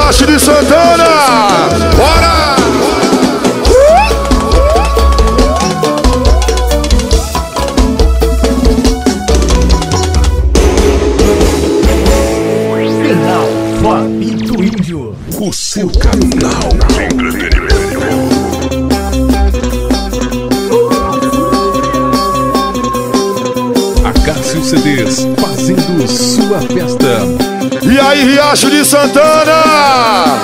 Riacho de Santana. Bora! Canal Fabito Índio, o seu canal de entretenimento. Acácio CDs, fazendo sua festa. E aí, Riacho de Santana,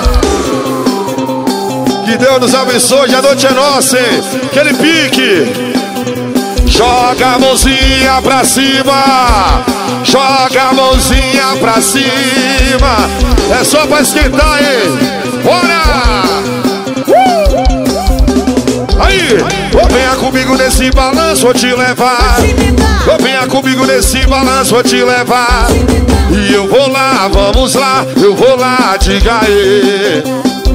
que Deus nos abençoe, hoje a noite é nossa, hein? Aquele pique. Joga a mãozinha pra cima, joga a mãozinha pra cima. É só pra esquentar, hein? Bora! Aí, venha comigo nesse balanço, vou te levar. Venha comigo nesse balanço, vou te levar. E eu vou lá, vamos lá, eu vou lá, diga aí.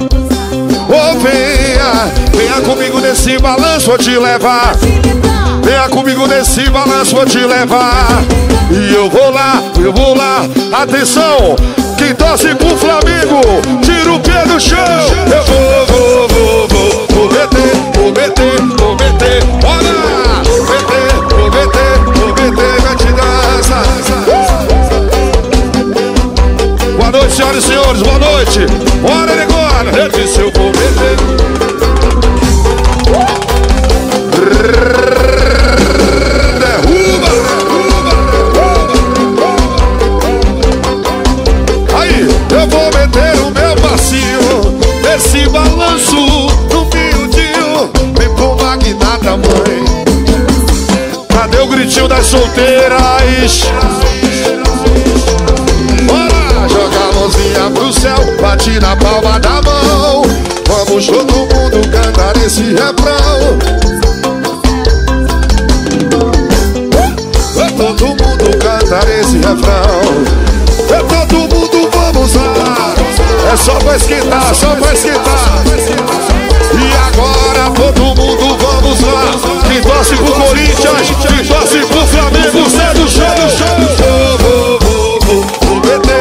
Venha comigo nesse balanço, vou te levar. Venha comigo nesse balanço, vou te levar. E eu vou lá, eu vou lá. Atenção, quem torce pro Flamengo, tira o pé do chão. Eu vou meter, bora! Vou meter, vai te dança. Boa noite, senhoras e senhores, boa noite. Bora, negócio, eu disse eu vou meter. Eu vou meter o meu passinho nesse balanço no miudinho. Vem pro magnata, mãe. Cadê o gritinho das solteiras? Bora! Joga a mãozinha pro céu, bate na palma da mão. Vamos todo mundo cantar esse refrão. Todo mundo cantar esse refrão. Todo mundo vamos lá. É só pra esquentar, só pra esquentar. E agora todo mundo vamos lá. Quem torce pro Corinthians, quem torce pro Flamengo, sai do chão. Vou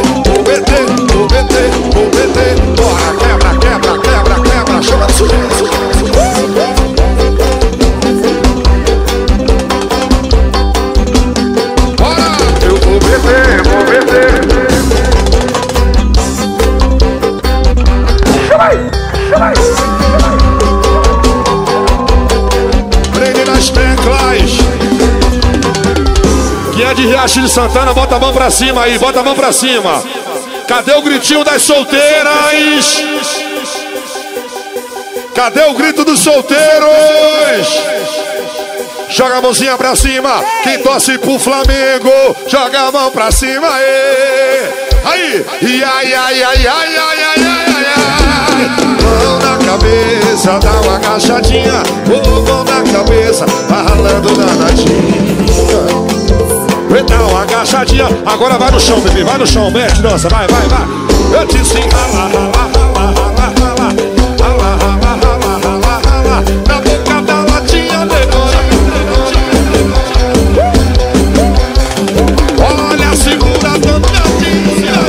meter. Bora, quebra. Chama de sujeito. Bora, eu vou meter. Prende nas teclas. Quem é de Riacho de Santana, bota a mão pra cima aí, bota a mão pra cima. Cadê o gritinho das solteiras? Cadê o grito dos solteiros? Joga a mãozinha pra cima. Quem torce pro Flamengo, joga a mão pra cima. Aí, ai. Mão na cabeça, dá uma agachadinha. Mão na cabeça, ralando danadinha. Dá uma agachadinha. Agora vai no chão, bebê, vai no chão, mete, dança, vai. Eu te ensino, rala. Na boca da latinha, negócio. Olha a segunda danadinha.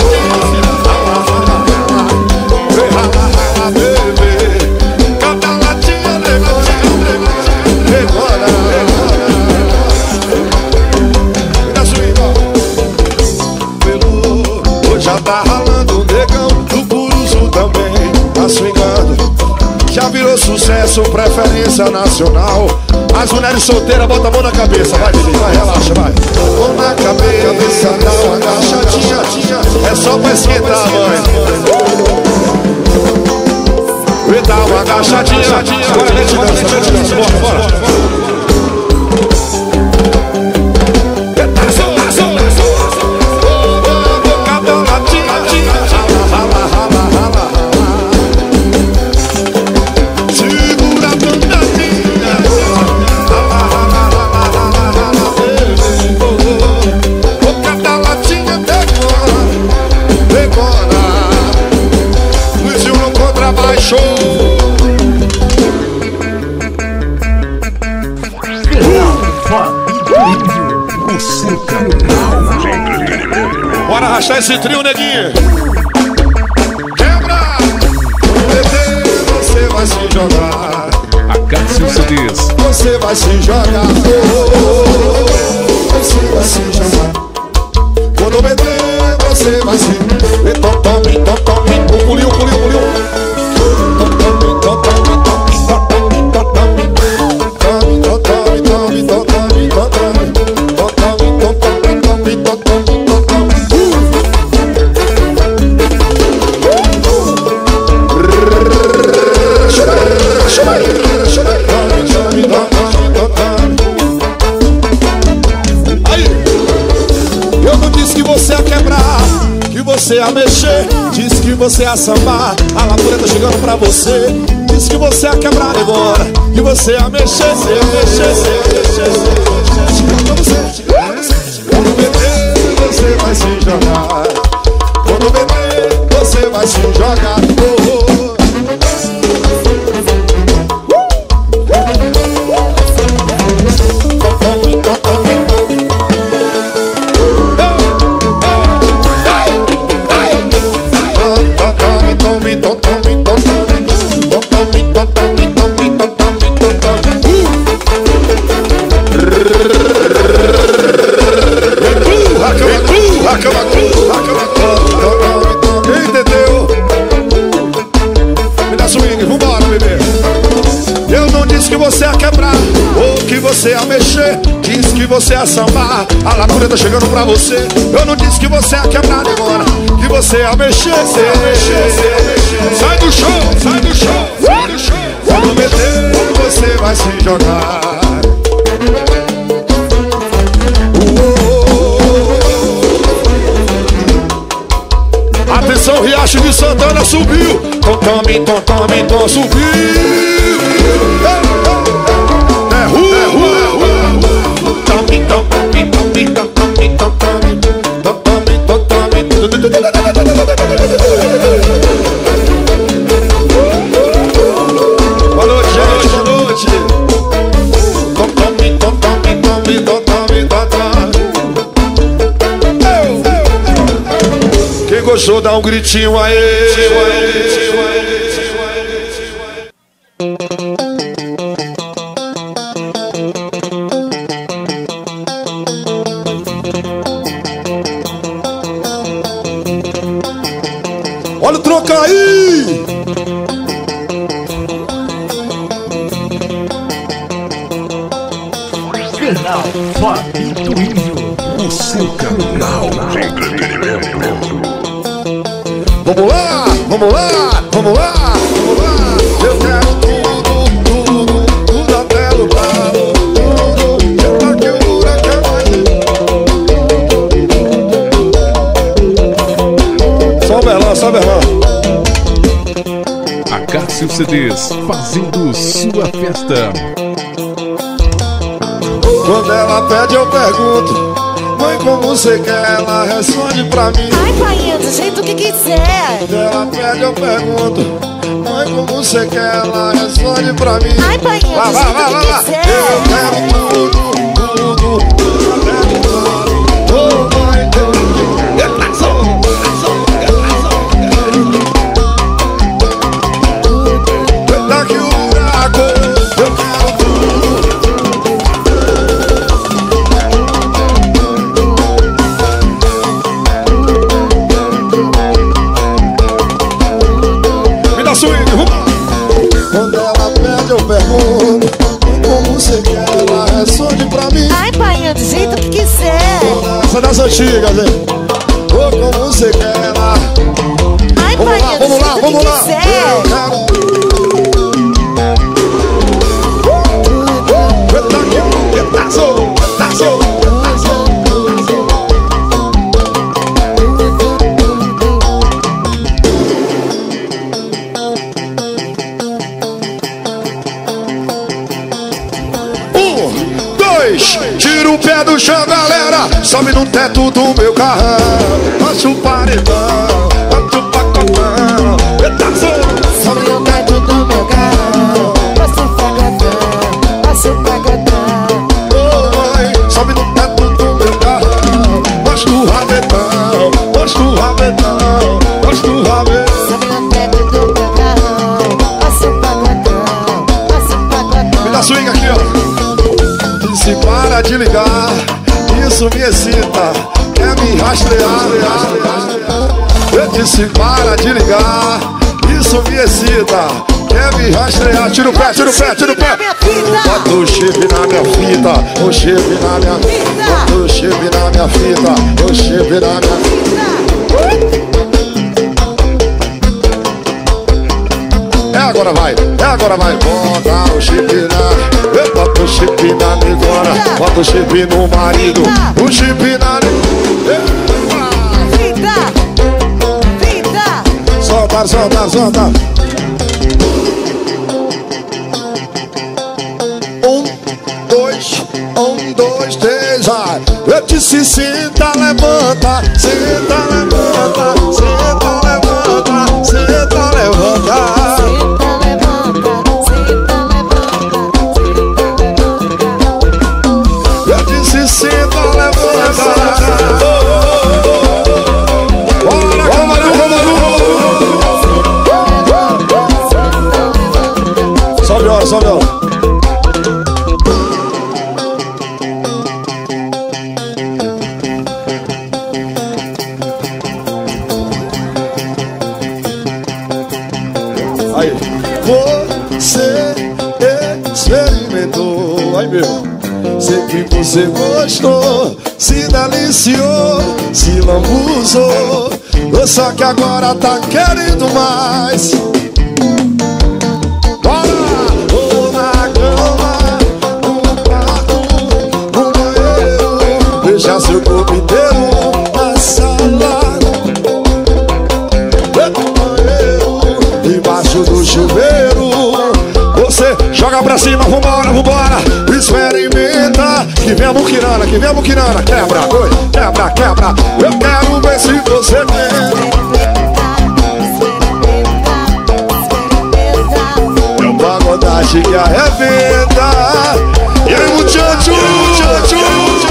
Já tá ralando o negão do Puruzu também, tá swingando. Já virou sucesso, preferência nacional. As mulheres solteiras, bota a mão na cabeça. Vai, bebê, vai, relaxa, vai. Mão na cabeça, dá uma agachadinha. É só pra esquentar, mãe. Dá uma agachadinha. Agora mete dança, bora. Bora arrastar esse trio, neguinho. Quebra! vai se jogar. A Cássio CDs. Você vai se jogar. Você vai se jogar. Quando meter, você vai se. Tome, pulinho. Você a mexer, diz que você a sambar, a lavura tá chegando pra você. Diz que você a quebrar agora, que você a mexer, Quando beber, você vai se jogar. Quando beber, você vai se jogar. Entendeu? Me dá swing, vambora, bebê. Eu não disse que você ia quebrar ou que você ia mexer. Diz que você ia sambar, a lavura tá chegando pra você. Eu não disse que você ia quebrar agora, que você ia mexer. Sai do chão. Quando meter, você vai se jogar. Atenção, Riacho de Santana subiu. Tom, subiu. É rua. Boa noite, gente, boa noite. Quem gostou, dá um gritinho aí. Olha o troco aí! Canal Fabito Índio. O seu canal de entretenimento. Vamos lá! Eu quero tudo até o lado. Eu que o huracão vai. Só Berlão. A Cássio CDs, fazendo sua festa. Quando ela pede eu pergunto: mãe, como você quer? Ela responde pra mim: ai, pai, do jeito que quiser. quando ela pede eu pergunto: mãe, como você quer? Ela responde pra mim: ai, pai, do jeito que quiser. Eu quero tudo até o lado. Oh, mãe, eita que o buraco. Eu quero tudo. Swing, quando ela pede eu pergunto: como você quer? Ela responde pra mim: ai, pai, do jeito que quiser. essa é das antigas, hein? Oh, como você quer? Ela... ai, pai, do jeito que quiser. Eu quero... Tira o pé do chão, galera. Sobe no teto do meu carrão. Bate o paredão, bate o pacotão. Sobe no teto do meu carrão. Passa o pagodão. Oh, mãe, sobe no teto do meu carrão. Mostra o rabetão, mostra o rabetão, mostra o rabetão. Sobe no teto do meu carrão. Passa o pagodão. disse para de ligar, isso me excita, quer me rastrear. Eu disse para de ligar, isso me excita, quer me rastrear. Tira o pé, tira o pé, tira o pé. Bota o chip na minha fita, o chip na minha fita. Bota o chip na minha fita, o chip na minha fita. Agora vai, bota o chip na, bota o chip na negona, bota o chip no marido, o chip na Vida, vida. Solta, solta, solta. 1, 2, 3, vai. Eu disse senta, levanta, senta, levanta, senta, levanta, senta, levanta. Sobe, ó. Aí. Você experimentou. Aí, meu. Sei que você gostou, se deliciou, se lambuzou. Só que agora tá querendo mais. Deixa seu corpo inteiro na sala, no banheiro, embaixo do chuveiro. Você joga pra cima, vambora, vambora. Experimenta, que vem a muquirana, que vem a muquirana. Quebra, oi, quebra, quebra. Eu quero ver se você quer. É um pagodagem que arrebenta. E aí, muchacho, muchacho.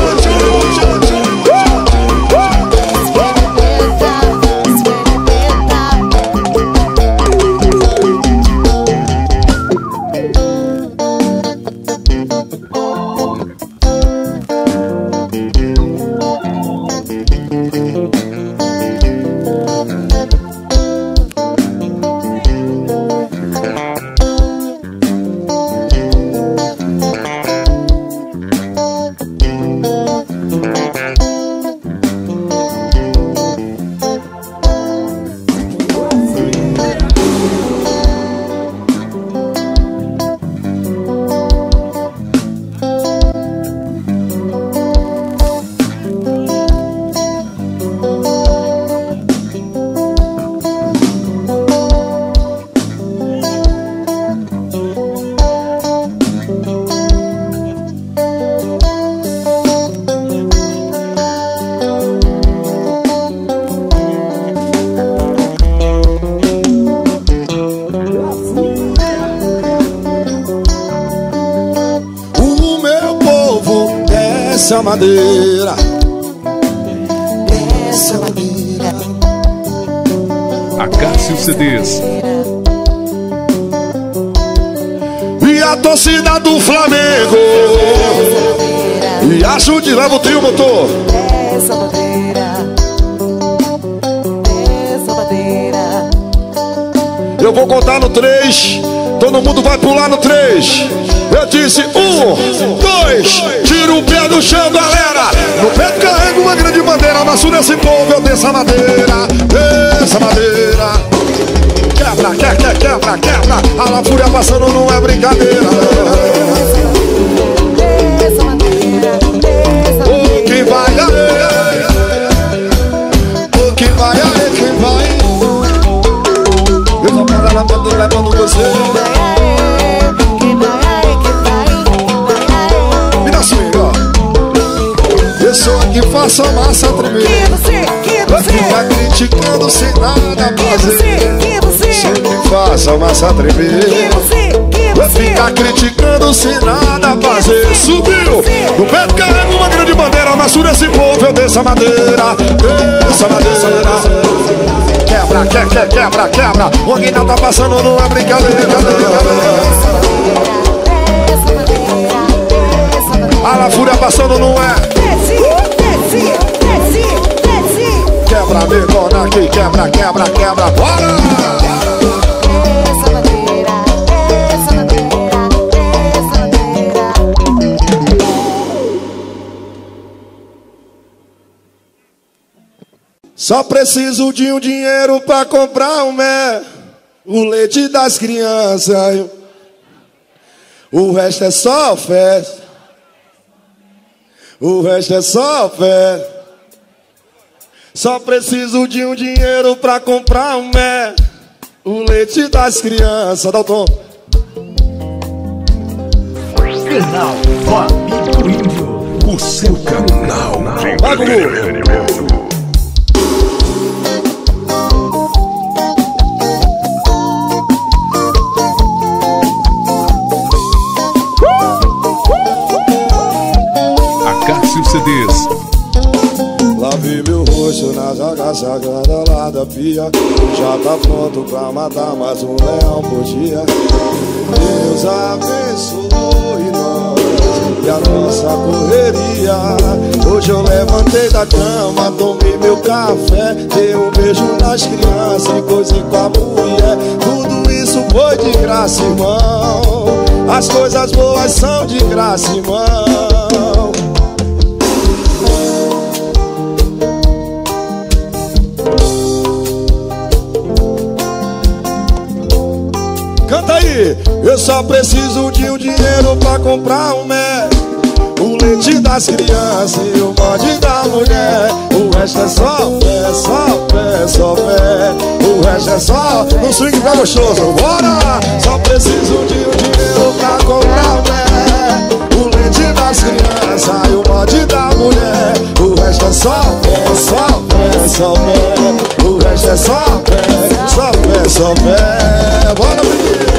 Essa madeira, essa madeira. Acácio CDs. E a torcida do Flamengo. E ajude, leva o trio, motor. Essa madeira, essa madeira. Eu vou contar no 3. Todo mundo vai pular no 3. Eu disse 1, 2, tira o pé do chão, galera. No pé carrega uma grande bandeira. Amasso nesse povo, eu desço a madeira. Desça a madeira. Quebra, quebra, quebra. A La Fúria passando não é brincadeira. Essa madeira, essa O que vai aí? O que vai aí? Quem vai? Eu vou parar na banda levando você. Pessoa que faça a massa tremer. Vai ficar criticando sem nada fazer. Pessoa que faça a massa tremer. Vai ficar criticando sem nada fazer. Subiu, no pé carrega uma grande bandeira. Amassura esse povo, eu desço a madeira. Desço a madeira. Quebra, quebra, quebra. O Aguinaldo tá passando, não é brincadeira. A La Fúria passando, não é? Desce, desce, desce, desce. Quebra, negona aqui, quebra, quebra, quebra. Bora! Essa bandeira, essa bandeira, essa bandeira. Só preciso de um dinheiro pra comprar o leite das crianças. O resto é só festa. O resto é só festa. Só preciso de um dinheiro pra comprar o leite das crianças. Dá o tom. Canal Fabinho Índio. O seu canal de Vai, Gugu. entretenimento. Acácio CDs. Lavei meu rosto nas águas sagradas lá da pia. Já tá pronto pra matar mais um leão por dia. Deus abençoe nós e a nossa correria. Hoje eu levantei da cama, tomei meu café, dei um beijo nas crianças e coisei com a mulher. Tudo isso foi de graça, irmão. As coisas boas são de graça, irmão. Canta aí! Eu só preciso de um dinheiro pra comprar o leite das crianças e o bode da mulher. O resto é só fé, só fé, só fé. O resto é só no swing tá gostoso. Bora! Só preciso de um dinheiro pra comprar o leite das crianças e o bode da mulher. O resto é só fé, só fé, só fé. O resto é só fé, só fé, só fé. Bora, menino!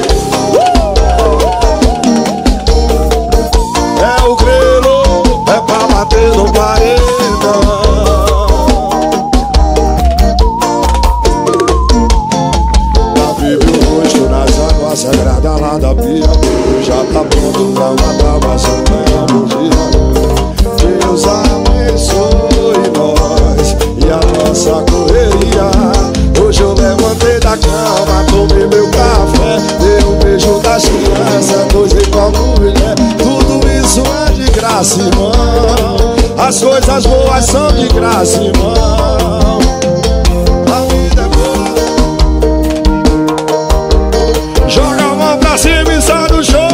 É o grelo, é pra bater no paredão. Já vive o rosto nas águas sagradas lá da pia. Já tá pronto pra matar mais um leão por dia. Deus abençoe nós e a nossa correria. Hoje eu levantei da cama, tomei meu café, dei um beijo das crianças, coisei com a mulher. Tudo isso é de graça, irmão. As coisas boas são de graça, irmão. A vida é boa. Joga a mão pra cima e sai do show.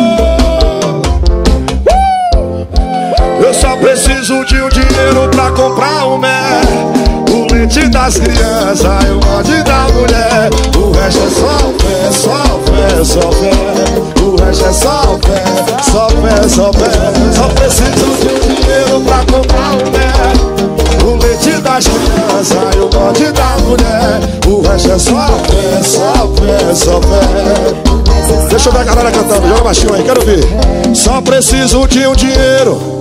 Eu só preciso de um dinheiro pra comprar o leite das crianças e o bode da mulher. O resto é só fé, só fé, só fé. O resto é só fé, só fé, só fé. Só preciso de um dinheiro pra comprar o leite das crianças e o bode da mulher. O resto é só fé, só fé, só fé. Deixa eu ver a galera cantando, joga baixinho aí, quero ver. Só preciso de um dinheiro,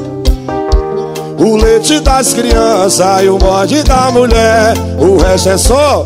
o leite das crianças e o bode da mulher. O resto é só.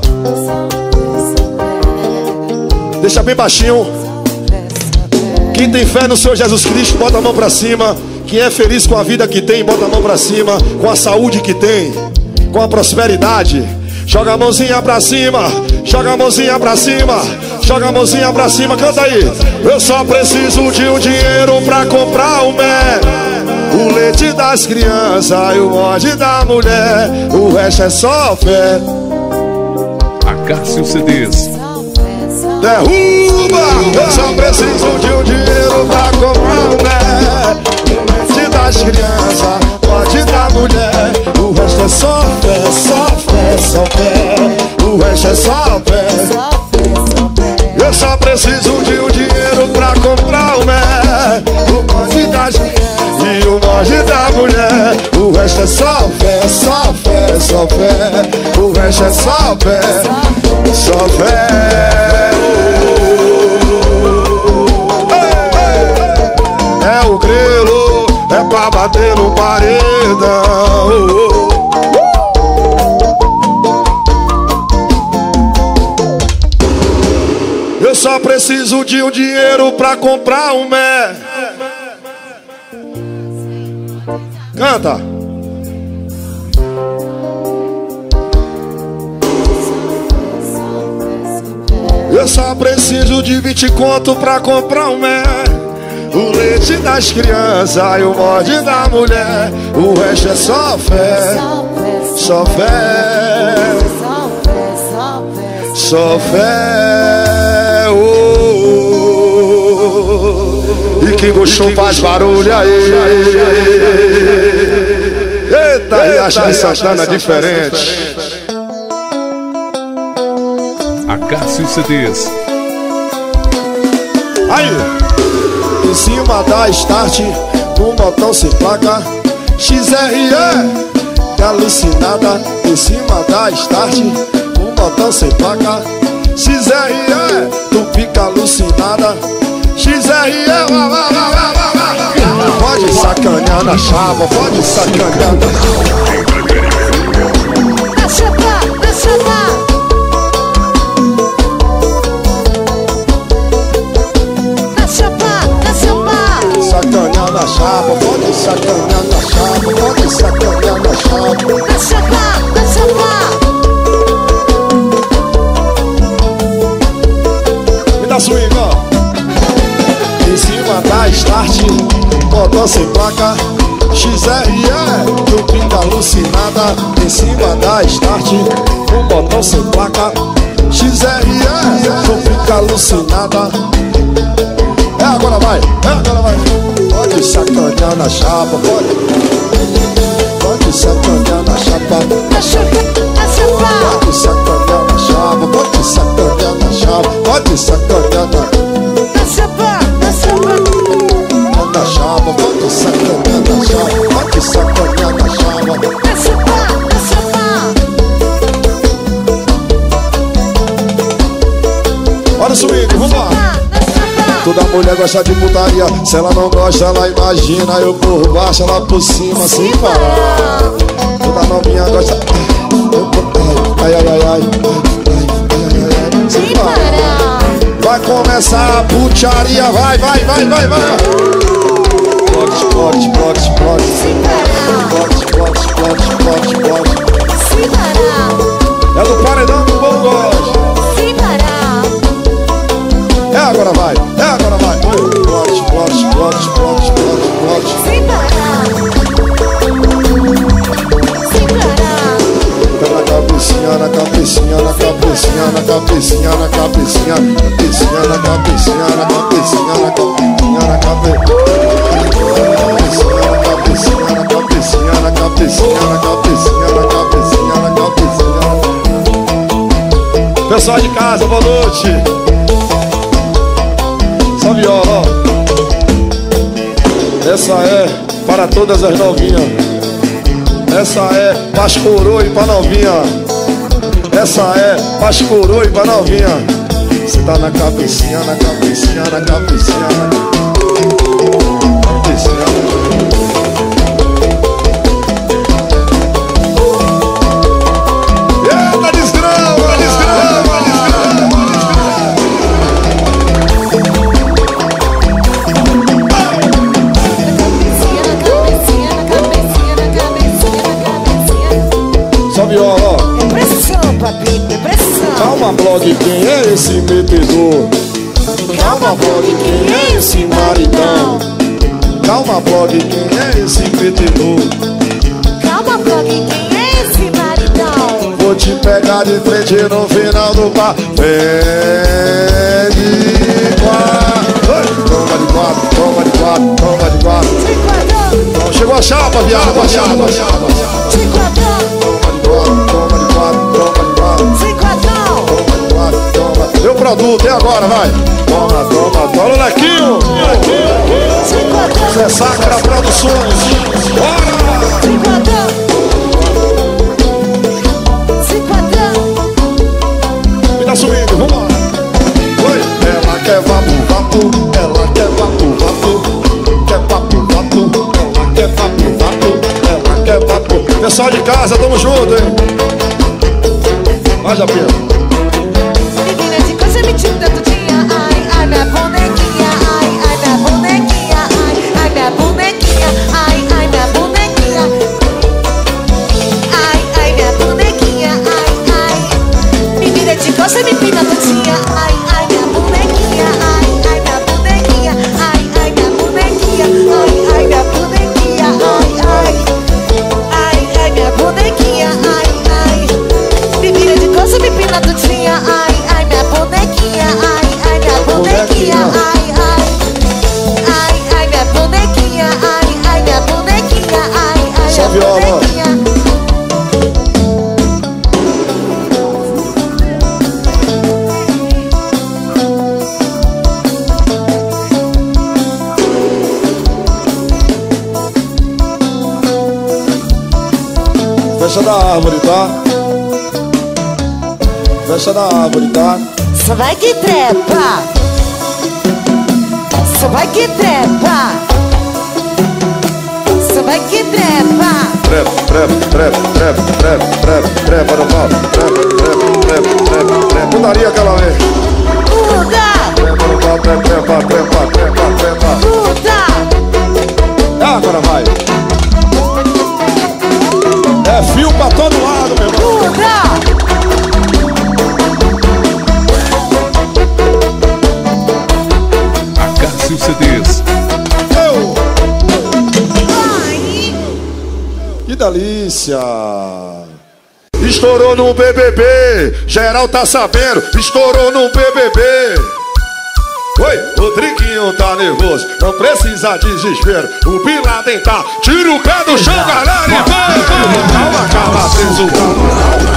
Deixa bem baixinho. Quem tem fé no Senhor Jesus Cristo, bota a mão pra cima. Quem é feliz com a vida que tem, bota a mão pra cima. Com a saúde que tem, com a prosperidade. Joga a mãozinha pra cima, joga a mãozinha pra cima, joga a mãozinha pra cima, canta aí. Eu só preciso de um dinheiro pra comprar o leite das crianças e o bode da mulher. O resto é só fé. Acácio CDs. Derruba! Eu só preciso de um dinheiro pra comprar o leite das crianças, bode da mulher. O resto é só fé, só fé, só fé. O resto é só fé. Eu só preciso de um dinheiro pra comprar o bode das crianças e o bode da mulher. O resto é só fé, só fé, só fé. O resto é só fé, só fé. É o grelo, é pra bater no paredão. Eu só preciso de um dinheiro pra comprar Canta. Eu só preciso de 20 conto pra comprar um mel, o leite das crianças e o morde da mulher. O resto é só fé, só fé, só fé. E quem gostou faz barulho aí. Eita, e acha de Santana diferente. Acácio CDs. Aí, em cima da start, um botão sem placa, XRE, que alucinada. Em cima da start, um botão sem placa, XRE, tu fica alucinada. XRE, pode sacanear na chapa, pode sacanear na chapa. Sacanear na chapa, pode sacanear na chapa, pode sacanear na chapa. Na chapa, na chapa. Me dá swing, ó. Em cima da start, botão sem placa, XRE, tu fica alucinada. Em cima da start, um botão sem placa, XRE, tu fica alucinada. É agora vai, é agora vai. Pode sacanear na chapa, pode sacanear na chapa. Na chapa, na chapa. Pode sacanear na chapa, pode sacanear na chapa, pode sacanear na chapa, na chapa. Na chapa, pode sacanear na chapa, pode sacanear na chapa. Na chapa, na chapa. Olha o swing, vambora. Toda mulher gosta de putaria, se ela não gosta, ela imagina. Eu por baixo, ela por cima, sem parar. Toda novinha gosta. Ai, ai, ai, ai, ai, sem parar. Vai começar a putaria, vai, vai, vai, vai, vai. Plote, plote, plote, plote. Plote, plote, plote, plote, plote. É do paredão do bom gosto. É agora vai, é agora vai. Plote, plote, plote, plote, plote, plote. Sem parar. Sem parar. Tá na cabecinha, na cabecinha, na cabecinha, na cabecinha, na cabecinha, cabecinha, na cabecinha, na cabecinha, na cabecinha, na cabecinha, na cabecinha, na cabecinha, na cabecinha, na cabecinha, na cabecinha, na cabecinha. Pessoal de casa, boa noite. Só viola, ó. Essa é para todas as novinhas. Essa é pras coroa e pra novinha. Essa é pras coroa e pra novinha. Você tá na cabecinha, na cabecinha, na cabecinha, na cabecinha. Eita, desgrama, desgrama, desgrama. Só viola, ó. Depressão, papi, depressão. Calma, blog, quem é esse metedor? Calma, blog, quem é esse maridão? Calma, blog, quem é esse metedor? Calma, blog, quem é esse maridão? Vou te pegar de frente no final do bar. Vem de quatro. Toma de quatro, toma de quatro, toma de quatro. Sem quadrão, Então, chegou a chapa, viado, a chapa, a chapa. sem quadrão, Toma de quatro, toma de quatro, toma de quatro. sem quadrão. Toma de quatro, toma. Deu produto, e agora, vai. Toma, toma, toma, o Lequinho. Sem quadrão, Zé Sacra Produções. Bora! sem quadrão. Sem quadrão. Me dá swing, vambora. Oi, ela quer vapo, vapo. Ela quer vapo, vapo. Quer vapo, vapo. Ela quer vapo, vapo. Ela quer vapo. Pessoal de casa, tamo junto, hein? Vai, Japinha. Menina de coisa metida tudinha. Ai, ai, minha bonequinha. Ai, ai, minha bonequinha. Ai, ai, minha bonequinha. Ai, ai, minha bonequinha. Fecha da árvore, tá? Fecha da árvore, tá? Só vai que trepa. Só vai que trepa. Só vai que trepa. Trepa, trepa, trepa, trepa, trepa, trepa, trepa no pau. Trepa, trepa, trepa, trepa, trepa. Mudaria aquela vez. Muda. Trepa no pau, trepa, trepa, trepa, trepa, trepa. Muda. Agora vai. É fio pra todo lado, meu irmão. Muda. Acácio CDs. Que delícia! Estourou no BBB, geral tá sabendo. Estourou no BBB. Oi, o Triquinho tá nervoso, não precisa de desespero. O Bin Laden tá, tira o pé do chão, galera, e vai! Calma, calma, preso, calma.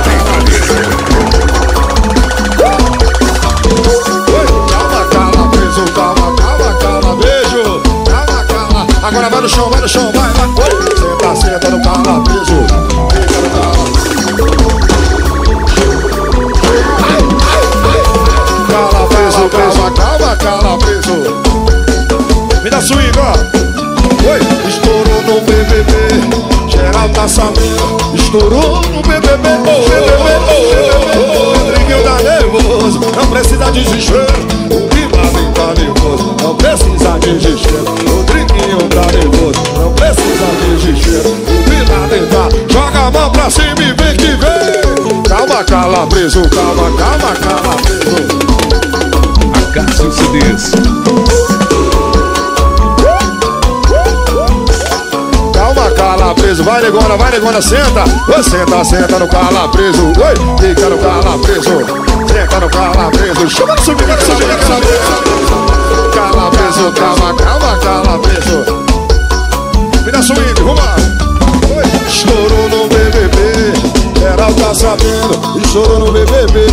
Oi, calma, calma, preso, calma, calma, calma, beijo. Calma, calma, agora vai no chão, vai, vai. Oi, senta, senta no cala, preso. Fica no cala. Cala, preso, calma, calma, cala, preso. Me dá swing, ó. Oi, estourou no BBB, geral tá sabendo. Estourou no BBB, o Rodriguinho tá nervoso, não precisa de desespero. O Bin Laden tá nervoso, não precisa de desespero. O Rodriguinho tá nervoso, não precisa de desespero. O Bin Laden tá, joga a mão pra cima e vem que vem. Calma, cala, preso, calma, calma, cala, preso. Acácio CDs. Calma, cala, preso, vai negona, senta. Oi, senta, senta no cala, preso. Oi, fica no cala, preso. Senta no cala, preso. Chama no subir, cala, preso, calma, calma, cala, preso. Me dá swing, vambora. Oi, estourou no BBB, geral tá sabendo. Estourou no BBB,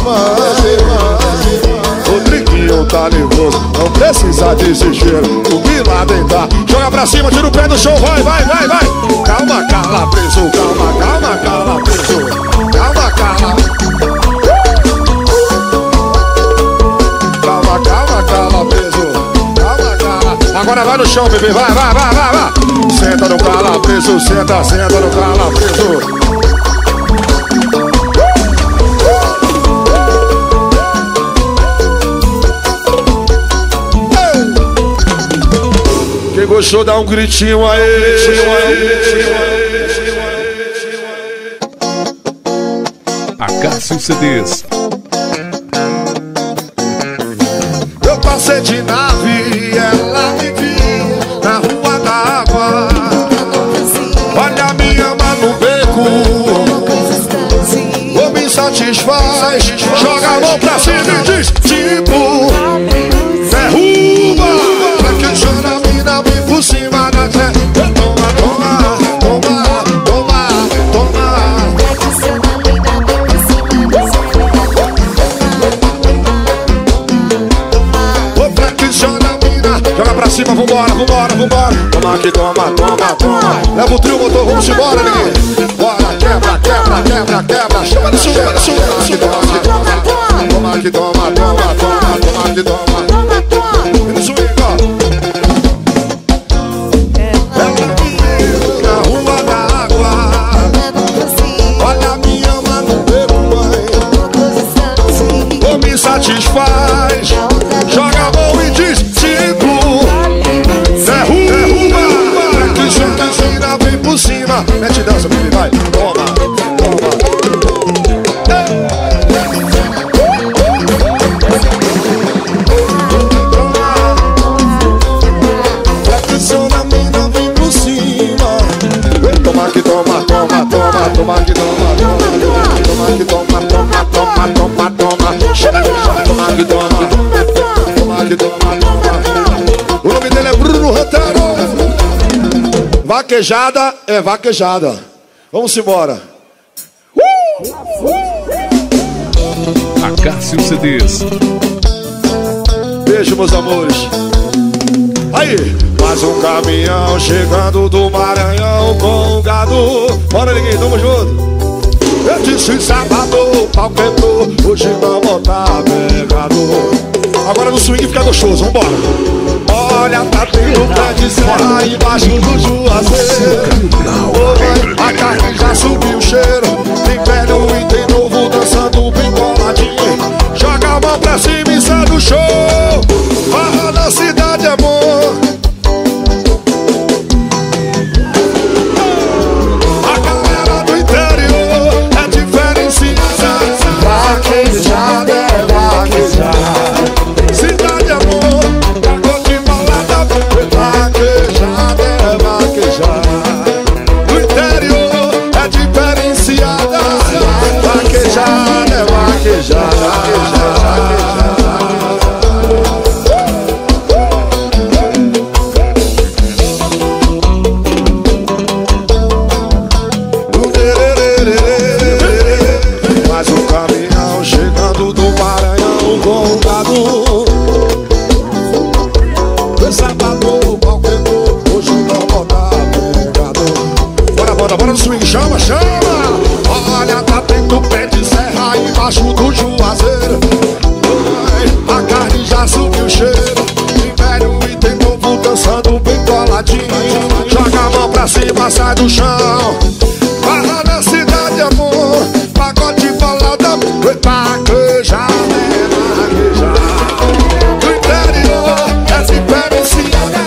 o Triquinho tá nervoso, não precisa de desespero. O Bin Laden tá, joga pra cima, tira o pé do chão, vai. Calma, cala, preso, calma, cala, preso. Calma, cala. Calma, cala, preso. Calma, cala. Agora vai no chão, bebê, vai. Senta no cala, preso, senta no cala, preso. Quem gostou, dá um gritinho aí. Acácio CDs. Eu passei de nave e ela me viu na rua da água. Olha minha alma no beco, ou me satisfaz. Joga a mão pra cima e diz tipo, derruba. Pra que chora a mina vem por cima da terra. Toma, toma, toma, toma, toma. Ô, pra que chora a mina, joga pra cima, vambora. Toma aqui, toma. Leva o trio, motor, vamos embora, ninguém. Bora, quebra. Chama no swing. Toma aqui, toma. E no swing, ó. Ela me viu na rua da água. Olha minha alma no beco, mãe. Ou me satisfaz. Joga a mão e diz tipo, derruba. Que joga a mina vem por cima. Mete dança, baby, vai. Toma. O nome dele é Bruno Rotaro. Vaquejada é vaquejada. Vamos embora. Acácio CDs. Beijo, meus amores. Aí, mais um caminhão chegando do Maranhão com o gado. Bora, ninguém, tamo junto. disse sábado, o pau quebrou, hoje não botar pegador. Agora no swing fica gostoso, vambora. Olha, tá tendo pé de serra embaixo do Juazeiro. Oi, a carne já subiu o cheiro. Tem velho e tem novo dançando bem coladinho. Joga a mão pra cima e sai do show. Barra da cidade, amor. A galera do interior é diferenciada. Vaquejada é vaquejada. Cidade, amor. Vaquejada é vaquejada. No interior é diferenciada. Vaquejada é vaquejada. Mais um caminhão chegando do Maranhão com o gado. Sábado, o pau quebrou, hoje não botar pegador. Bora, bora, bora no swing, chama, chama. Olha, tá tendo pé de serra embaixo do Juazeiro. A carne já subiu o cheiro. Tem velho e tem novo dançando bem coladinho. Joga a mão pra cima, sai do chão. Barra da cidade, amor. Pagode balada, vaquejada é vaquejada. Do interior é diferenciada.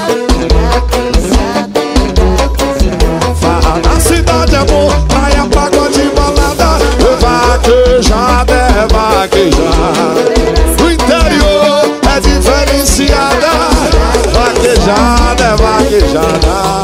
Farra na cidade, amor. Praia, pagode balada, vaquejada é vaquejada. Do interior é diferenciada. Vaquejada é vaquejada.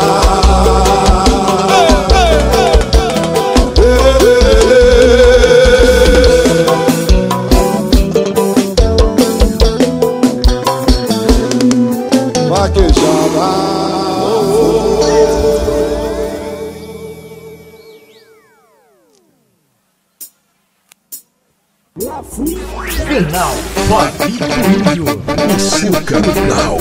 Canal Fabinho Índio. O seu canal.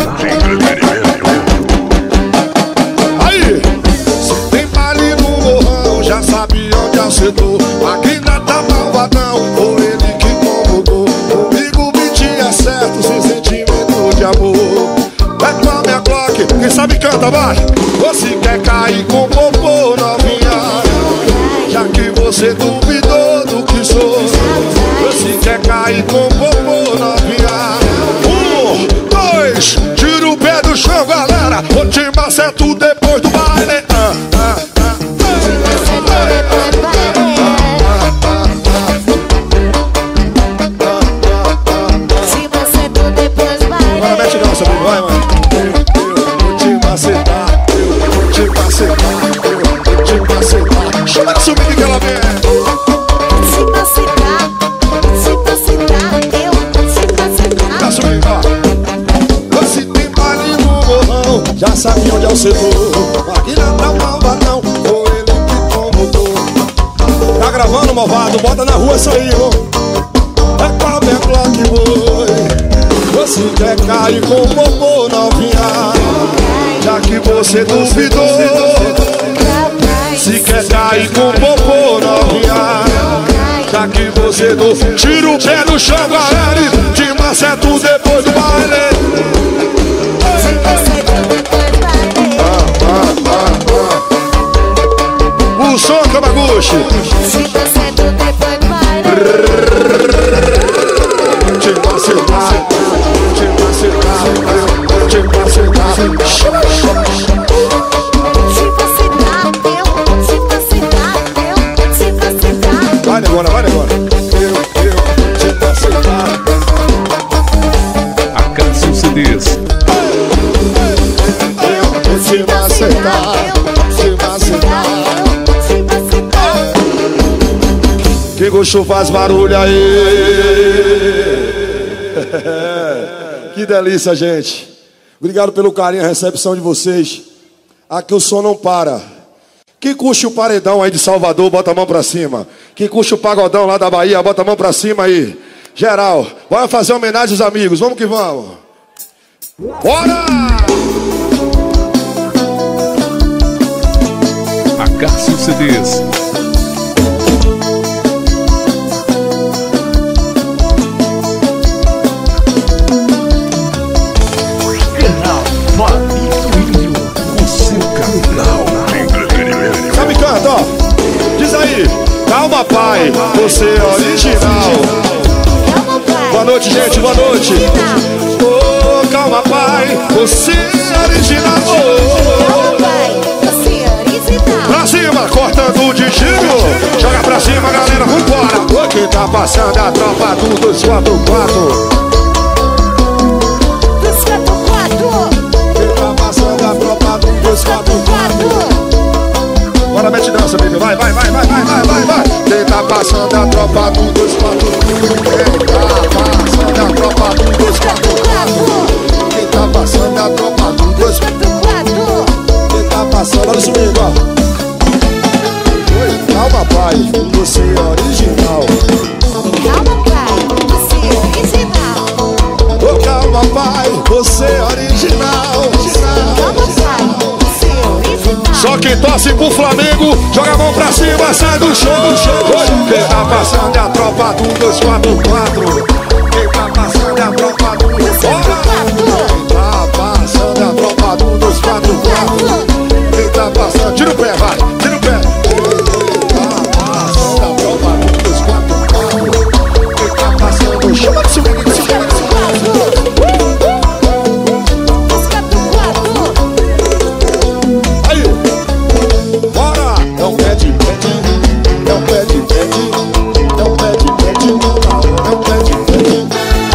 Aí, se tem baile no morrão, já sabe onde acertou. Aqui ainda tá malvadão, ou ele que incomodou. Comigo mentia certo, sem sentimento de amor. É com a minha Glock, quem sabe canta, vai. Você quer cair com popô novinha, já que você duvidou do que sou. Você quer cair com popô novinha. 1, 2, tira o pé do chão, galera. Vou te maceto depois do baile. Se você tu depois vai. Agora mete não, seu amigo, vai, mano. Eu vou te macetar. Eu vou te macetar. Eu vou te macetar. Chama essa menina que ela vem. Se você tá, eu se você tá. Tá subindo, ó. Você tem baile no morrão, já sabe onde é o setor. Aqui não tá malvadão, ou ele que incomodou. Tá gravando, malvado? Bota na rua isso aí, ó. É com a minha Glock, boi. Você quer cair com popô novinha, já que você duvidou. Se quer cair com popô novinha, já que você duvidou. Tira o pé do chão, galera, e te maceto depois do baile. Se você tu depois vai. O som, Camaguchi. Se você tu depois vai. Te macetar, te macetar, te macetar. Se você tá, eu se você tá, eu se você tá. Vai, negona, vai, negona. Eu, te macetar. Acácio CDs. Eu te macetar, te macetar. Quem gostou faz barulho aí. Que delícia, gente. Obrigado pelo carinho, a recepção de vocês. Aqui o som não para. Quem curte o paredão aí de Salvador, bota a mão pra cima. Quem curte o pagodão lá da Bahia, bota a mão pra cima aí. Geral, bora fazer homenagem aos amigos. Vamos que vamos. Bora! Acácio CDs. pai, você é original. Calma, pai. Boa noite, gente, boa noite. Oh, calma, pai, você é original. Calma, pai. Você é original. Pra cima, cortando o destino. Joga pra cima, galera, vambora. Quem tá passando a tropa do 244. Quem tá passando a tropa do 244. Bora, mete dança, baby, vai. Quem tá passando a tropa do 244. Quem tá passando a tropa do 244. Quem tá passando a tropa do 244. Quem tá passando, olha isso comigo, ó. Calma, pai, você é original. Calma, pai, você é original. Oh, calma, pai, você é original. Calma, pai, você é original. Só quem torce pro Flamengo, joga a mão pra cima, sai do chão. Quem tá passando é a tropa do 244. Quem tá passando é a tropa do 244. Quem tá passando é a tropa do 244. Quem tá passando, tira o pé, vai, tira o pé. Chama de swing, aí, bora! É um pé de pet, é um pé de pet, é um pé de pet, é um pé de pet.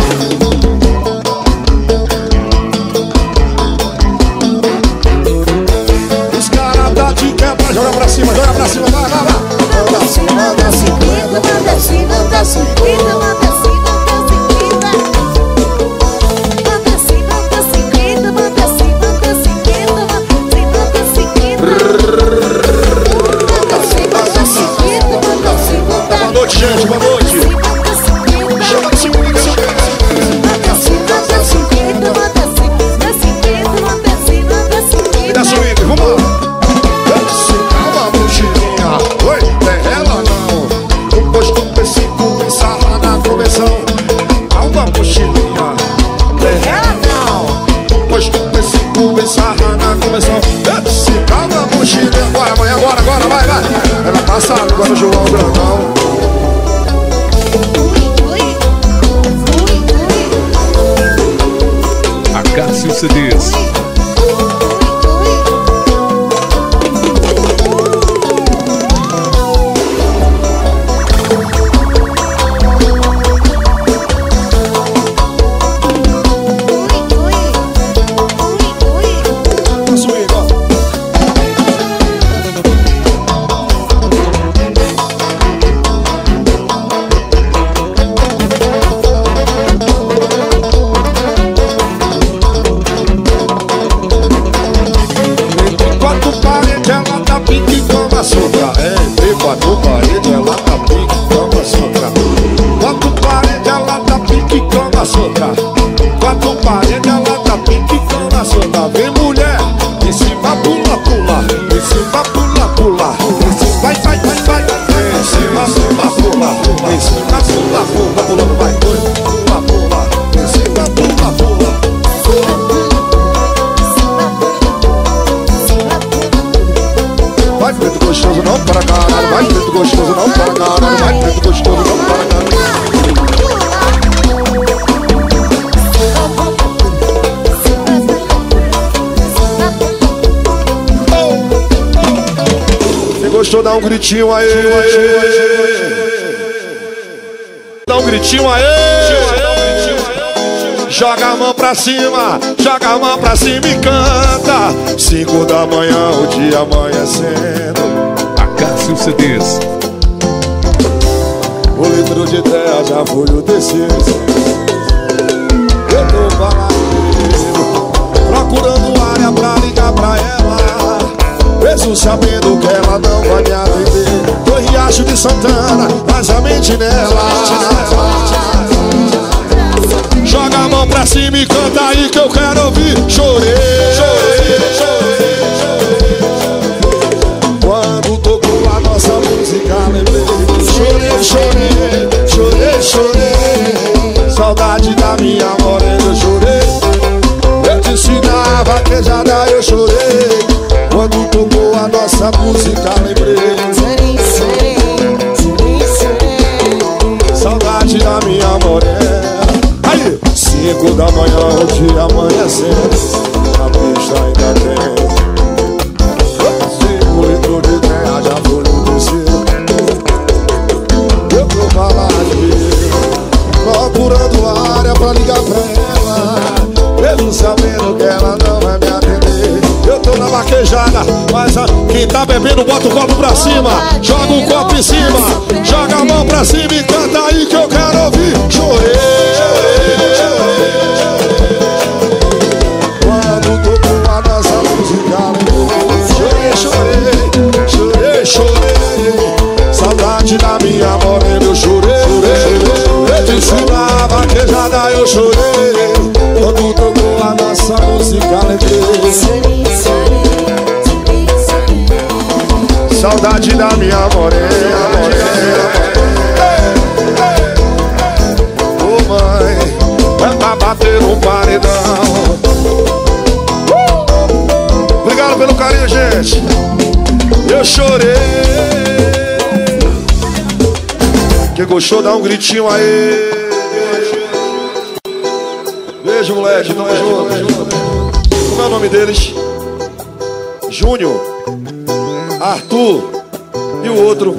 Os caras tá de quebra, joga pra cima, vai. Manda assim, manda assim, Manda assim, manda assim, manda assim. Boa noite, gente, boa noite. Chama de swing, da swing, vamos lá. Calma, mochilinha, oi, tem ela não. O posto P5 ensala na convenção. Calma, mochilinha, tem ela não. O posto P5 ensala na convenção. Calma, mochilinha, agora, vai. Ela passa agora no João Grandão. Acácio CDs. Quatro paredes, ela tá pique como açúcar. Quatro paredes, ela tá pique como açúcar. Quatro paredes, ela tá pique como açúcar. Vem mulher, em cima pula. Em cima pula. Em cima vai. Em cima pula. Em cima pula. Pulando vai, pula. Em cima pula. Vai preto gostoso, não para caralho. Vai preto gostoso, não para caralho. Vai preto gostoso, não para caralho. Quem gostou, dá um gritinho aí. Dá um gritinho aí. Joga a mão pra cima, e canta. 5 da manhã, o dia amanhecendo. Acácio CDs. O litro de terra já foi o terceiro. Eu tô baladeiro, procurando área pra ligar pra ela, mesmo sabendo que ela não vai me atender. Tô em Riacho de Santana, mas a mente nela. Joga a mão pra cima e canta aí que eu quero ouvir. Chorei. Quando tocou a nossa música, lembrei. Chorei. Saudade da minha morena, eu chorei. Eu te ensinava a queijada, eu chorei. Quando tocou a nossa música, lembrei. da manhã o dia amanhecendo, na pista ainda tem 5 litros de terra, já foi no terceiro. Eu vou falar de mim, procurando área pra ligar pra ela, mesmo sabendo que ela não vai me atender. Eu tô na vaquejada, mas quem tá bebendo bota o copo pra cima, joga o copo em cima, joga a mão pra cima e canta aí que eu quero ouvir. Chorei, quando tocou a nossa música, chorei, saudade da minha morena, eu chorei. Eu disse na vaquejada, eu chorei, quando tocou a nossa música, lembrei. Saudade da minha morena. Ô mãe, é pra bater um paredão. Obrigado pelo carinho, gente. Eu chorei. Quem gostou, dá um gritinho aí. Beijo, moleque, tamo junto. Como é o nome deles? Júnior, Arthur e o outro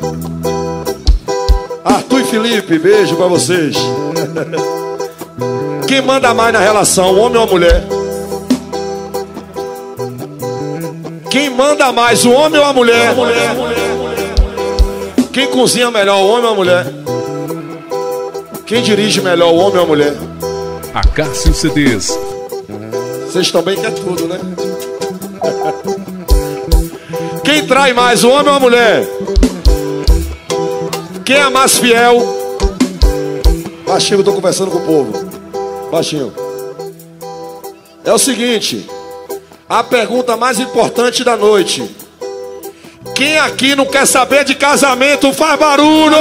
Arthur e Felipe, beijo pra vocês. Quem manda mais na relação, homem ou mulher? Quem manda mais, o homem ou a mulher? Quem cozinha melhor, o homem ou a mulher? Quem dirige melhor, o homem ou a mulher? A Cássio CDs. Vocês também querem tudo, né? Quem trai mais, o homem ou a mulher? Quem é mais fiel? Baixinho, eu tô conversando com o povo. Baixinho. É o seguinte, a pergunta mais importante da noite: quem aqui não quer saber de casamento, faz barulho!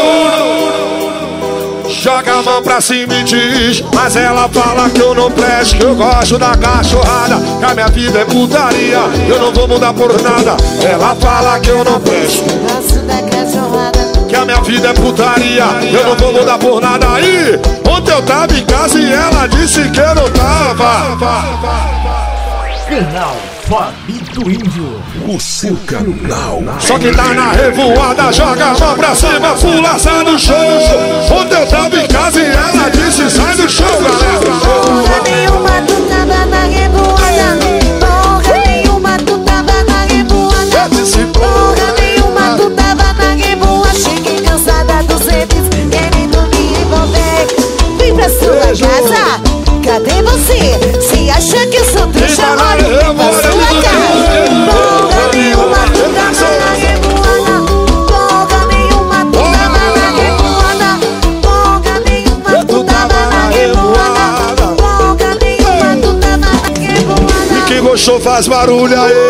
Joga a mão pra cima e diz: mas ela fala que eu não presto, que eu gosto da cachorrada, que a minha vida é putaria, eu não vou mudar por nada. Ela fala que eu não presto, Gosto da cachorrada. que a minha vida é putaria, eu não vou mudar por nada. Aí, ontem eu tava em casa e ela disse que eu não tava. Canal Fabito Índio. O seu canal. Só que tá na revoada, joga a mão pra cima, pula, sai do show. Ontem eu tava em casa e ela disse: sai do show, galera. Porra nenhuma, tu tava na revoada. Porra nenhuma, tu tava na revoada. Porra nenhuma, tu tava na revoada. Cheguei cansada dos eles, querendo me envolver. Vim pra sua casa, cadê você? Se acha que eu sou trouxa, olha na sua cara. Porra nenhuma, tu tava na revoada. Porra nenhuma, tu tava na revoada. Porra nenhuma, tu tava na revoada. Porra nenhuma, tu tava na revoada. E quem gostou faz barulho aí.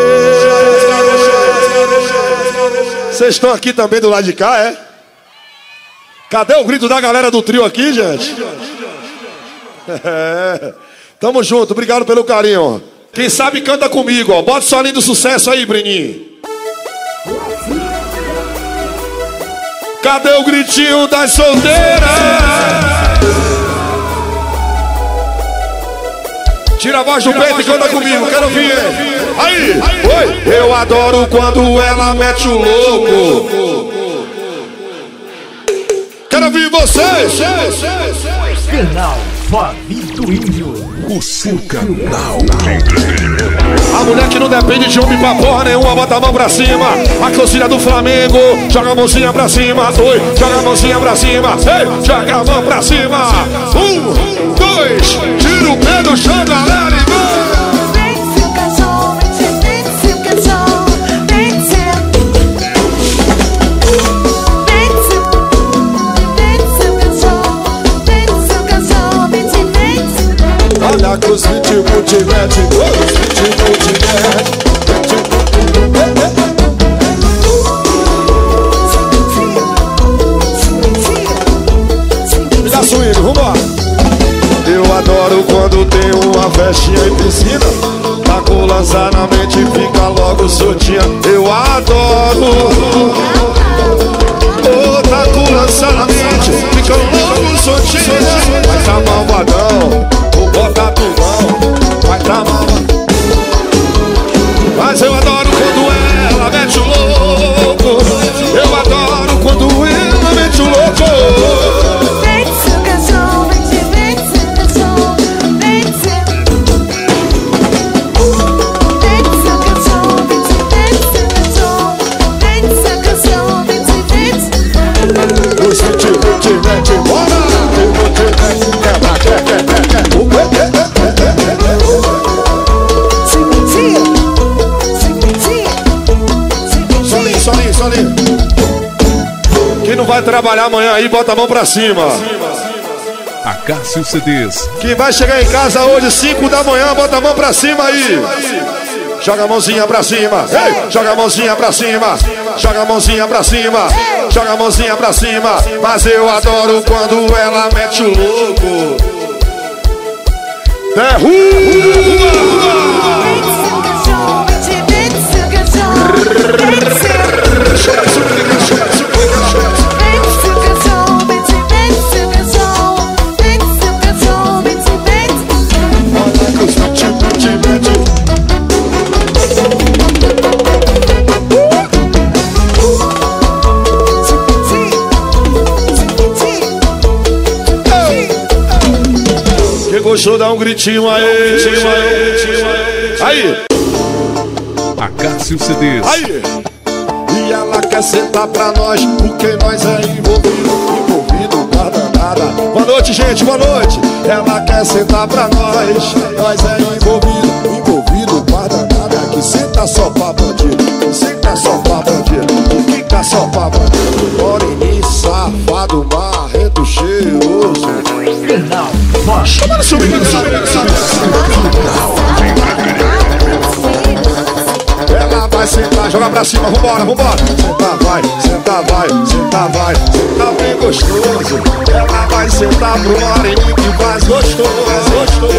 Vocês estão aqui também do lado de cá, é? Cadê o grito da galera do trio aqui, gente? É. Tamo junto, obrigado pelo carinho. Quem sabe canta comigo, ó. Bota o solinho do sucesso aí, Breninho. Cadê o gritinho das solteiras? Tira a voz do peito e canta comigo, quero ouvir. Aí, oi. Eu adoro quando ela mete o louco. Quero ouvir vocês. Canal Fabito Índio. O seu canal. A mulher que não depende de homem pra porra nenhuma, bota a mão pra cima. A torcida do Flamengo, joga a mãozinha pra cima. Oi, joga a mãozinha pra cima. Ei, joga a mão pra cima. 1, 2, tira o pé do chão, galera, e vai. Vem seu cachorro, vem seu cachorro, vem seu cachorro, vem seu cachorro, vem. Olha que os ritmos te mete, os ritmos te mete. Me dá swing, vambora. Eu adoro quando tem uma festinha em piscina. Taco lança na mente e fica logo soltinha. Eu adoro. Oh, taco lança na mente, fica logo soltinha. Mas tá malvadão. isso ali. Quem não vai trabalhar amanhã aí, bota a mão pra cima. Acácio CDs. Quem vai chegar em casa hoje, 5 da manhã, bota a mão pra cima aí. Joga a mãozinha pra cima. Ei, joga a mãozinha pra cima. Joga a mãozinha pra cima. Joga a mãozinha pra cima. Mas eu adoro quando ela mete o louco. Derruba! Quem gostou, dá um gritinho aí. Aí. Acácio CDs. Aí. E ela quer sentar pra nós, porque nós é envolvido, guarda nada. Boa noite, gente, boa noite. Ela quer sentar pra nós é envolvido, guarda nada. Que senta só pra bandido, que senta só pra bandido, que fica só pra bandido. Moreninho, safado, marrento, cheiroso. Canal Forte. Subindo. Ela vai sentar, joga pra cima, vambora. Sentar vai, sentar bem gostoso. Ela vai sentar pro moreninho que faz gostoso.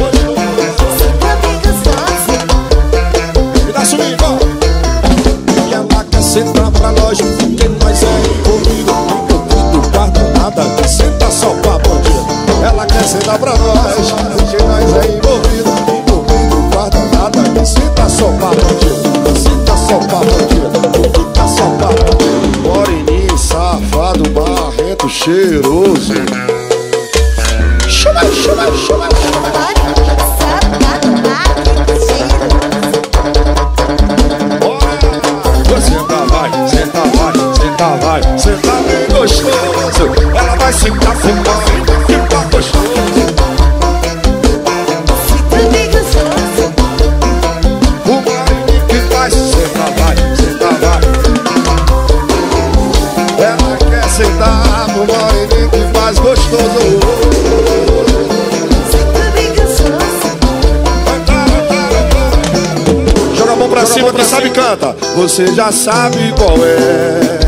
Me dá subindo, ó. E ela quer sentar pra nós, porque nós é envolvido, guarda nada, que senta só pra bandido. Ela quer sentar pra nós, porque nós é envolvido, guarda nada, que senta só pra bandido. Senta só pra bandido, fica só pra bandido. Moreninho, safado, barrento, cheiroso. Chama. Senta bem gostoso. Ela vai sentar fumando, fica gostoso. O moreninho que faz, senta vai. Ela quer sentar no moreninho que faz gostoso. Joga a mão pra cima, quem sabe canta. Você já sabe qual é.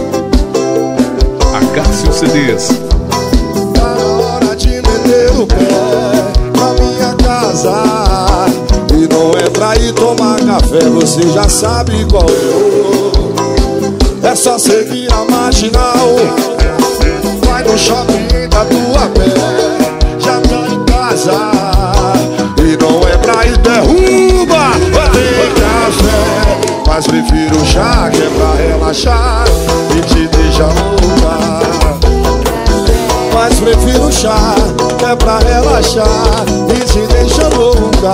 Acácio CDs. Tá na hora de meter o pé na minha casa. E não é pra ir tomar café, você já sabe qual é. É só seguir a marginal. Vai no shopping da tua pé. Já tá em casa. E não é pra ir, derruba. Tem café, mas prefiro chá, que é pra relaxar e te deixa louca. Mas prefiro chá, que é pra relaxar e te deixa louca.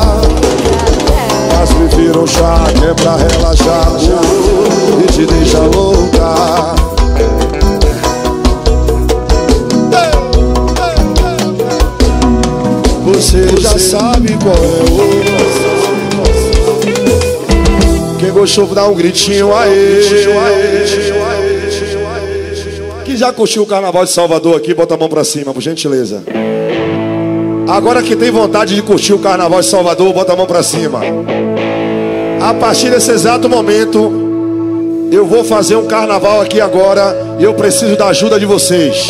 Mas prefiro chá, que é pra relaxar e te deixa louca. Você já sabe qual é o. Quem gostou, dá um gritinho aí. Quem já curtiu o Carnaval de Salvador aqui, bota a mão pra cima, por gentileza. Agora que tem vontade de curtir o Carnaval de Salvador, bota a mão pra cima. A partir desse exato momento, eu vou fazer um carnaval aqui agora e eu preciso da ajuda de vocês.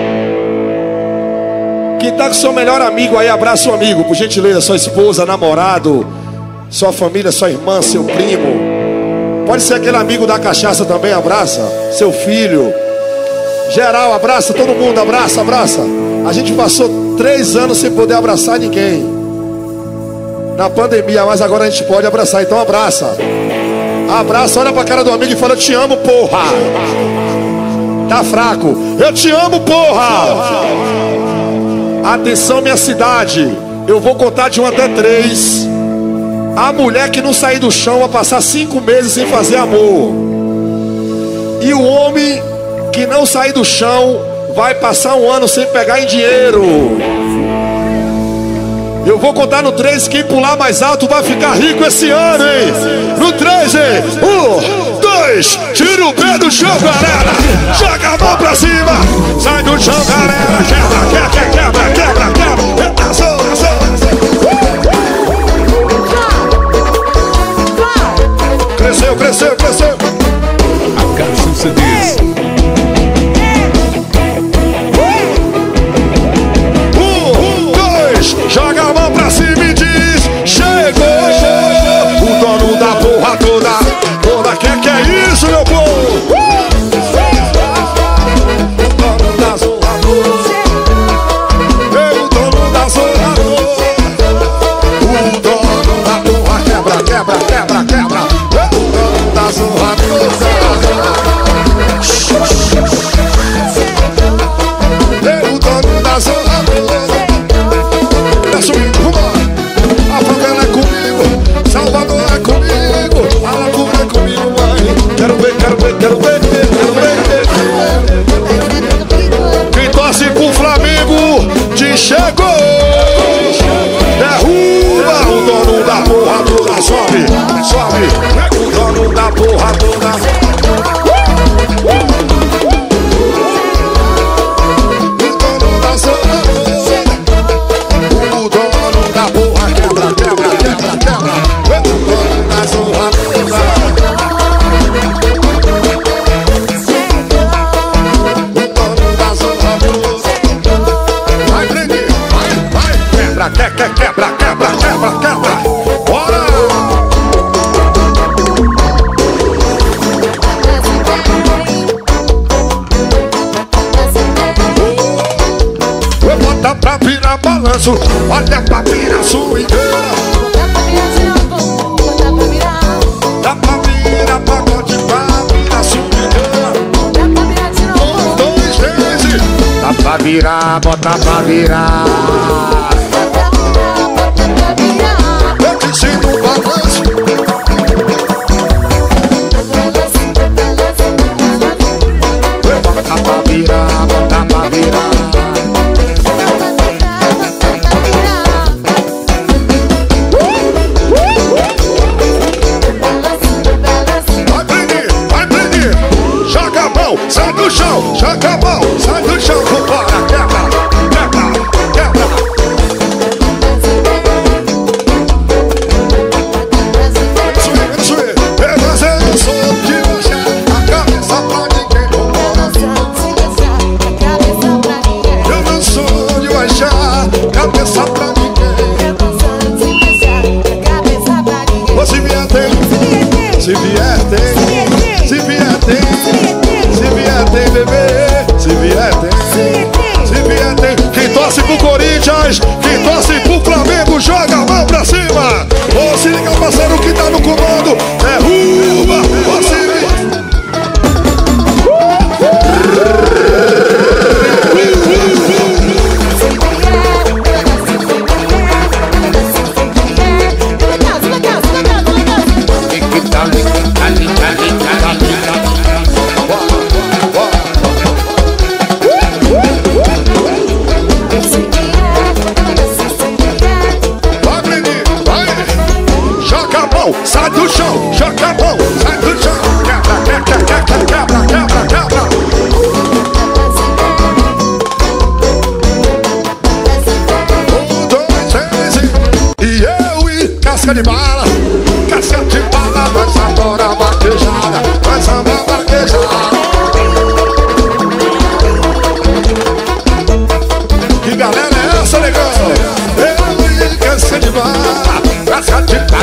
Quem tá com seu melhor amigo aí, abraça o amigo, por gentileza. Sua esposa, namorado, sua família, sua irmã, seu primo. Pode ser aquele amigo da cachaça também, abraça. Seu filho. Geral, abraça, todo mundo, abraça. A gente passou 3 anos sem poder abraçar ninguém na pandemia, mas agora a gente pode abraçar, então abraça. Abraça, olha pra cara do amigo e fala: eu te amo, porra. Tá fraco. Eu te amo, porra. Atenção, minha cidade. Eu vou contar de 1 até 3. A mulher que não sair do chão vai passar 5 meses sem fazer amor. E o homem que não sair do chão vai passar 1 ano sem pegar em dinheiro. Eu vou contar no 3. Quem pular mais alto vai ficar rico esse ano, hein? No 3, hein? 1, 2, no pé do chão, galera. Joga a mão pra cima. Sai do chão, galera. Quebra. Eita, soa. Cresceu. A Cássio CDs. 1, 2, joga a mão pra cima e diz: chegou o dono da porra toda. Que é isso, meu povo? O dono da zorra toda. O dono da zorra toda. O dono da porra quebra. O dono da zorra toda. O dono da zorra toda. Tá subindo, vambora. A favela é comigo, Salvador é comigo, a loucura é comigo, mãe. Quero ver. Quem torce pro Flamengo te chegou. Derruba o dono da porra toda. Sobe. O dono da porra toda. O dono da zorra toda. O dono da porra quebra. O dono da zorra toda. Vai, Breninho, vai. Quebra. Bora! Bota pra virar balanço, olha pra virar swingueira. Dá pra virar pagode, pra virar swingueira. 1, 2, 3 e... Dá pra virar, bota pra virar. Eu te ensino um balanço. Bota pra virar, bota pra virar. Vai, Breninho. Joga a mão, sai do chão. Joga a mão, sai do chão. Vambora, quebra. Isso aí. Mas eu não sou de baixar a cabeça pra ninguém. Eu não sou de baixar a cabeça pra ninguém. Ou se vier tem, se vier tem, se vier tem, se vier tem, bebê, se vier tem. Quem torce pro Corinthians, quem torce pro Flamengo, joga a mão pra cima. Ô, se liga, parceiro, que tá no comando. Derruba, ô, se liga. Vai, Breninho, vai. Joga a mão, sai do chão. Joga a mão, sai do chão. Quebra. 1, 2, 3 e eu e casca de bala. Nós adora vaquejada. Nós ama vaquejada. Que galera é essa, negão? Eu e casca de bala. Casca de bala.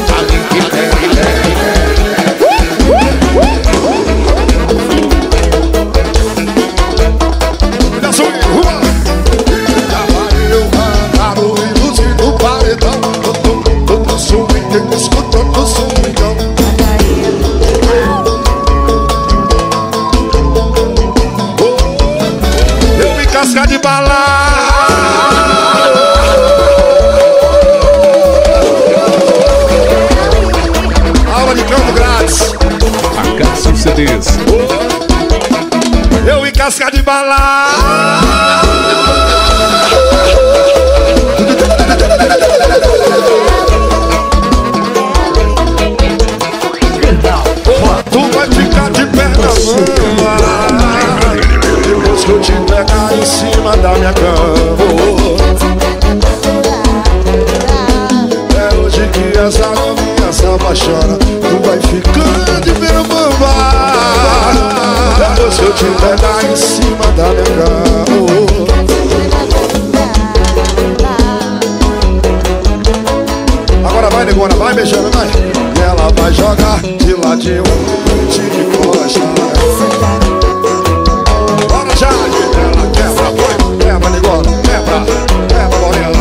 Casca de bala. Aula de canto grátis. A Cássio CDs. Eu e casca de bala. Tu vai ficar de perna bamba. Depois que eu te pegar em cima da minha cama. É hoje que essa novinha se apaixona. Tu vai ficando de perna bamba. Depois que eu te pegar em cima da minha cama. Agora vai, negona, vai beijando, vai. E ela vai jogar de ladinho, de costa. Bora, Jade. Ela quebra, põe, quebra, negona, quebra, quebra, morena.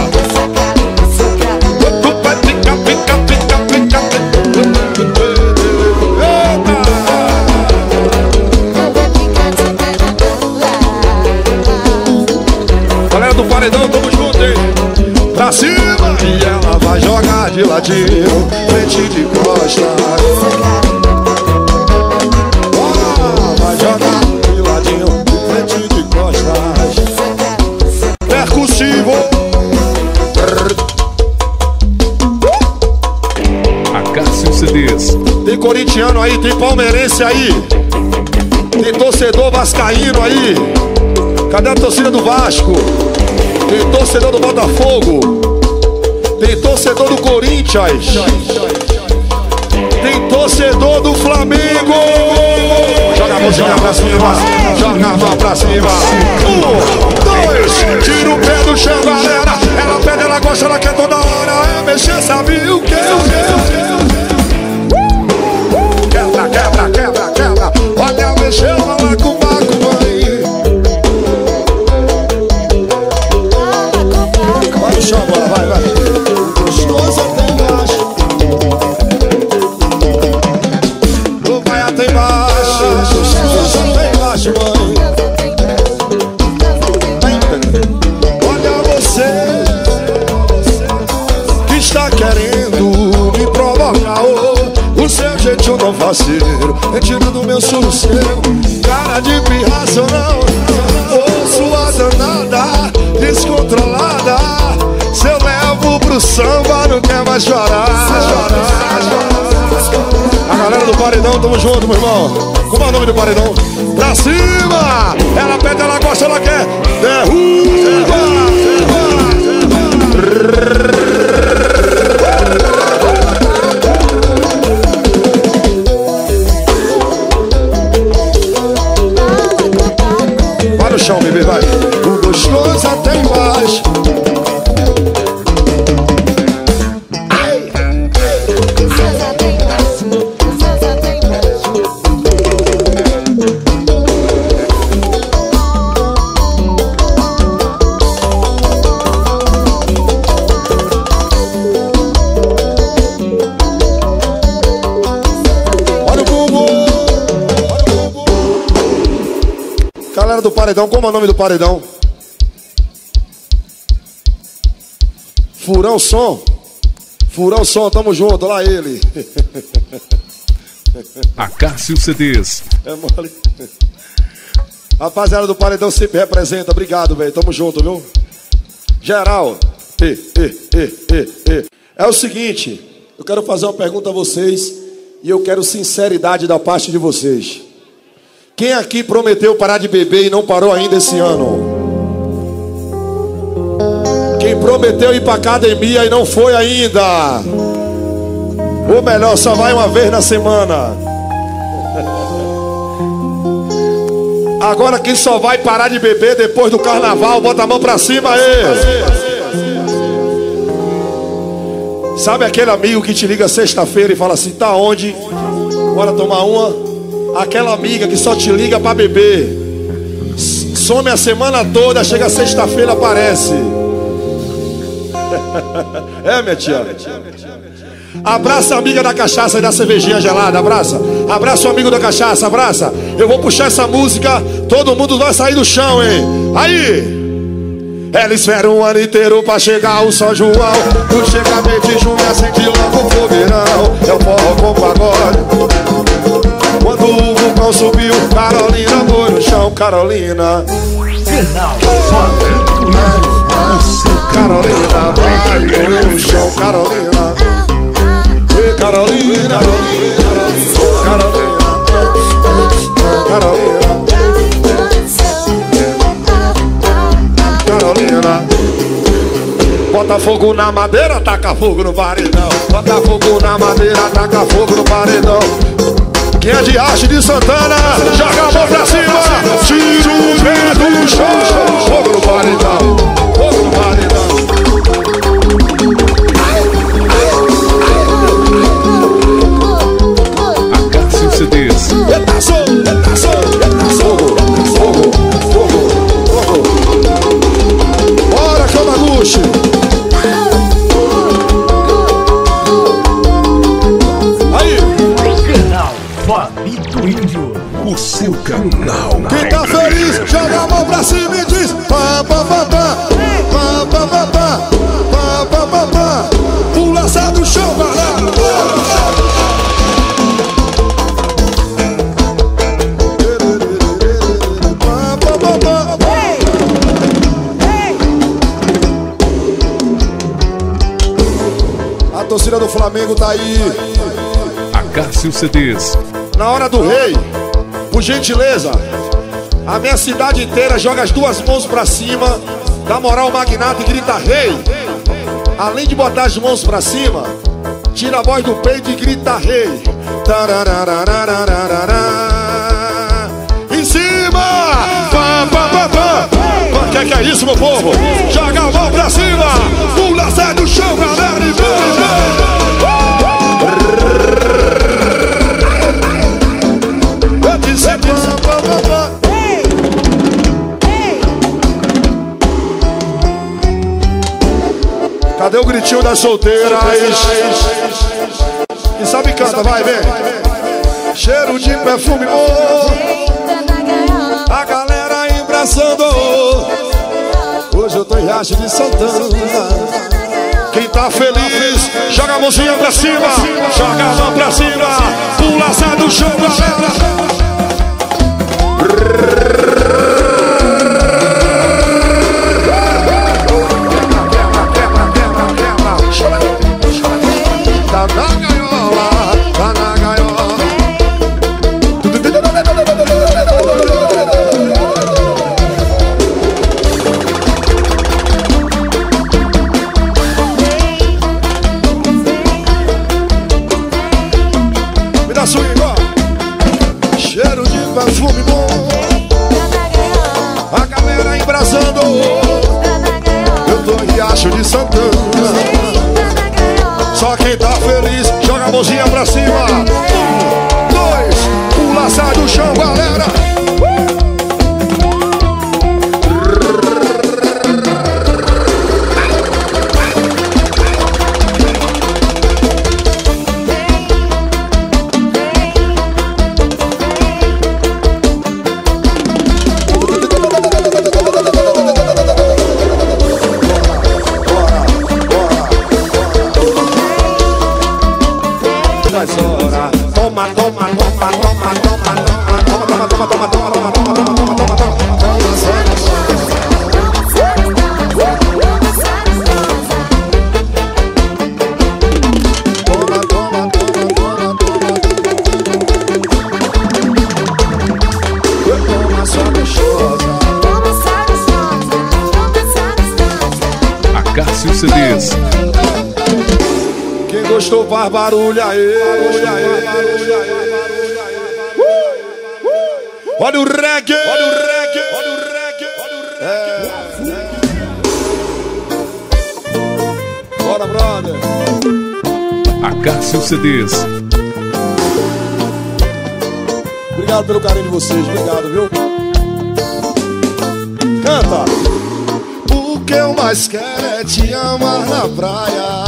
Vai fica, fica, fica, fica. Eita! Galera do Paredão, tamo junto, hein? Pra cima! E ela vai jogar de ladinho, frente de costas. Vai jogar de ladinho, frente de costas. Percussivo. Acácio CDs. Tem corintiano aí, tem palmeirense aí, tem torcedor vascaíno aí. Cadê a torcida do Vasco? Tem torcedor do Botafogo. Tem torcedor do Corinthians. Tem torcedor do Flamengo. Joga a mãozinha pra cima. Joga a mão pra cima. 1, 2, tira o pé do chão, galera. Ela pede, ela gosta, ela quer toda hora. É mexer, sabe o que? Quebra, quebra, quebra, quebra. Olha, mexeu, ela com o baco, mãe. Vai no chão, bora, vai, vai. Gostoso até embaixo. Vai até embaixo. Gostoso até embaixo, mãe. Olha você que está querendo me provocar. O seu jeitinho não faceiro, retiro do meu sossego. Cara de pirraça não. Ô, sua danada, descontrolada. Se eu levo pro samba, não quer mais chorar. A galera do Paredão, tamo junto, meu irmão. Como é o nome do Paredão? Pra cima! Ela pede, ela gosta, ela quer. Derruba! Vai no chão, bebê, vai. O gostoso até embaixo. Galera do Paredão, como é o nome do Paredão? Furão Som. Furão Som, tamo junto, lá ele. Acácio CDs. É mole. Rapaziada do Paredão sempre representa. Obrigado, velho. Tamo junto, viu? Geral. É o seguinte, eu quero fazer uma pergunta a vocês e eu quero sinceridade da parte de vocês. Quem aqui prometeu parar de beber e não parou ainda esse ano? Quem prometeu ir pra academia e não foi ainda? Ou melhor, só vai uma vez na semana? Agora quem só vai parar de beber depois do carnaval, bota a mão pra cima aí. Sabe aquele amigo que te liga sexta-feira e fala assim, tá onde? Bora tomar uma? Aquela amiga que só te liga pra beber, some a semana toda, chega sexta-feira, aparece. É, minha tia. Abraça a amiga da cachaça e da cervejinha gelada, abraça. Abraça o amigo da cachaça, abraça. Eu vou puxar essa música, todo mundo vai sair do chão, hein? Aí! Ela espera um ano inteiro pra chegar o São João. No chegamento de junho acende logo o fogueirão. É o forró com pagode. Quando o vulcão subiu, Carolina foi no chão, Carolina. Final, Carolina vai no chão, Carolina. Ei, Carolina, Carolina. fogo na madeira, taca fogo no paredão. Bota fogo na madeira, taca fogo no paredão. Quem é de Riacho de Santana, joga a mão pra cima, tira o pé do chão. Fogo no paredão, fogo no paredão. Acácio CDs. Eita, fogo, fogo, fogo, fogo. Bora, Camaguchi. Aí. Canal Fabito Índio. O seu canal. Quem tá feliz, joga a mão pra cima e diz pá, pá, pá, pá, pá, pá, pá, pá, pá, pá, pá, pá. Pula, sai do chão, galera. Pá, pá, pá, pá. A torcida do Flamengo tá aí. Acácio CDs. Na hora do rei, por gentileza, a minha cidade inteira joga as duas mãos pra cima, dá moral ao magnata e grita rei. Além de botar as mãos pra cima, tira a voz do peito e grita rei. Em cima! Pá, pá, pá, pá. Que é isso, meu povo? Joga a mão pra cima, pula, sai do chão, galera, e vem! Cadê o gritinho das solteiras? E sabe canta, vai, vem. Cheiro de perfume, a galera embraçando. Hoje eu tô em Riacho de Santana. Quem tá feliz, joga a mãozinha pra cima, joga a mão pra cima, pula, sai do chão, galera. Tá na gaiola, tá na gaiola. Me dá swing, ó. Cheiro de perfume bom, a galera embrasando. Eu tô em Riacho de Santana. Só quem tá feliz, joga a mãozinha pra cima. 1, 2, pula, sai do chão, galera. Toma, toma, toma, toma, toma, toma, toma, toma, toma, toma, toma, toma, toma. Acácio CDs. Quem gostou faz barulho aí. Olha o reggae, olha o reggae, olha o reggae, olha o reggae. Bora, brother. Acácio CDs. Obrigado pelo carinho de vocês, obrigado, viu? Canta. O que eu mais quero é te amar na praia.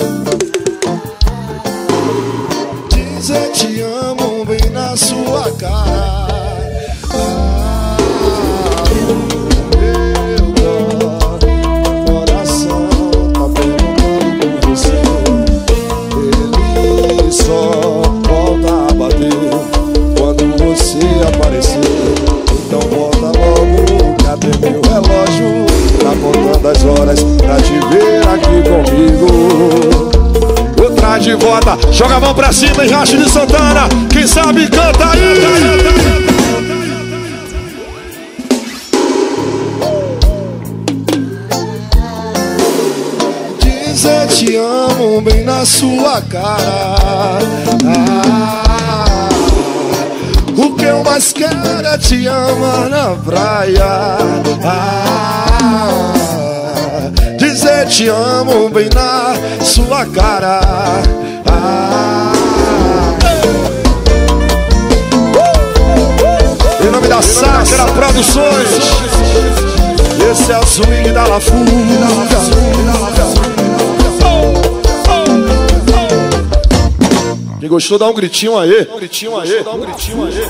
Dizer te amo bem na sua cara. Meu coração tá perguntando por você. Ele só volta a bater quando você aparecer. Então volta logo, cadê meu relógio? Tá contando as horas pra te ver aqui comigo. Outra de volta, joga a mão pra cima em Riacho de Santana. Quem sabe canta aí. na sua cara. O que eu mais quero é te amar na praia. Dizer te amo bem na sua cara. Em nome da Sacra Produções, esse é o swing da La Fuga. Quem gostou, dá um gritinho aí. Um gritinho aí. Dá um gritinho aí.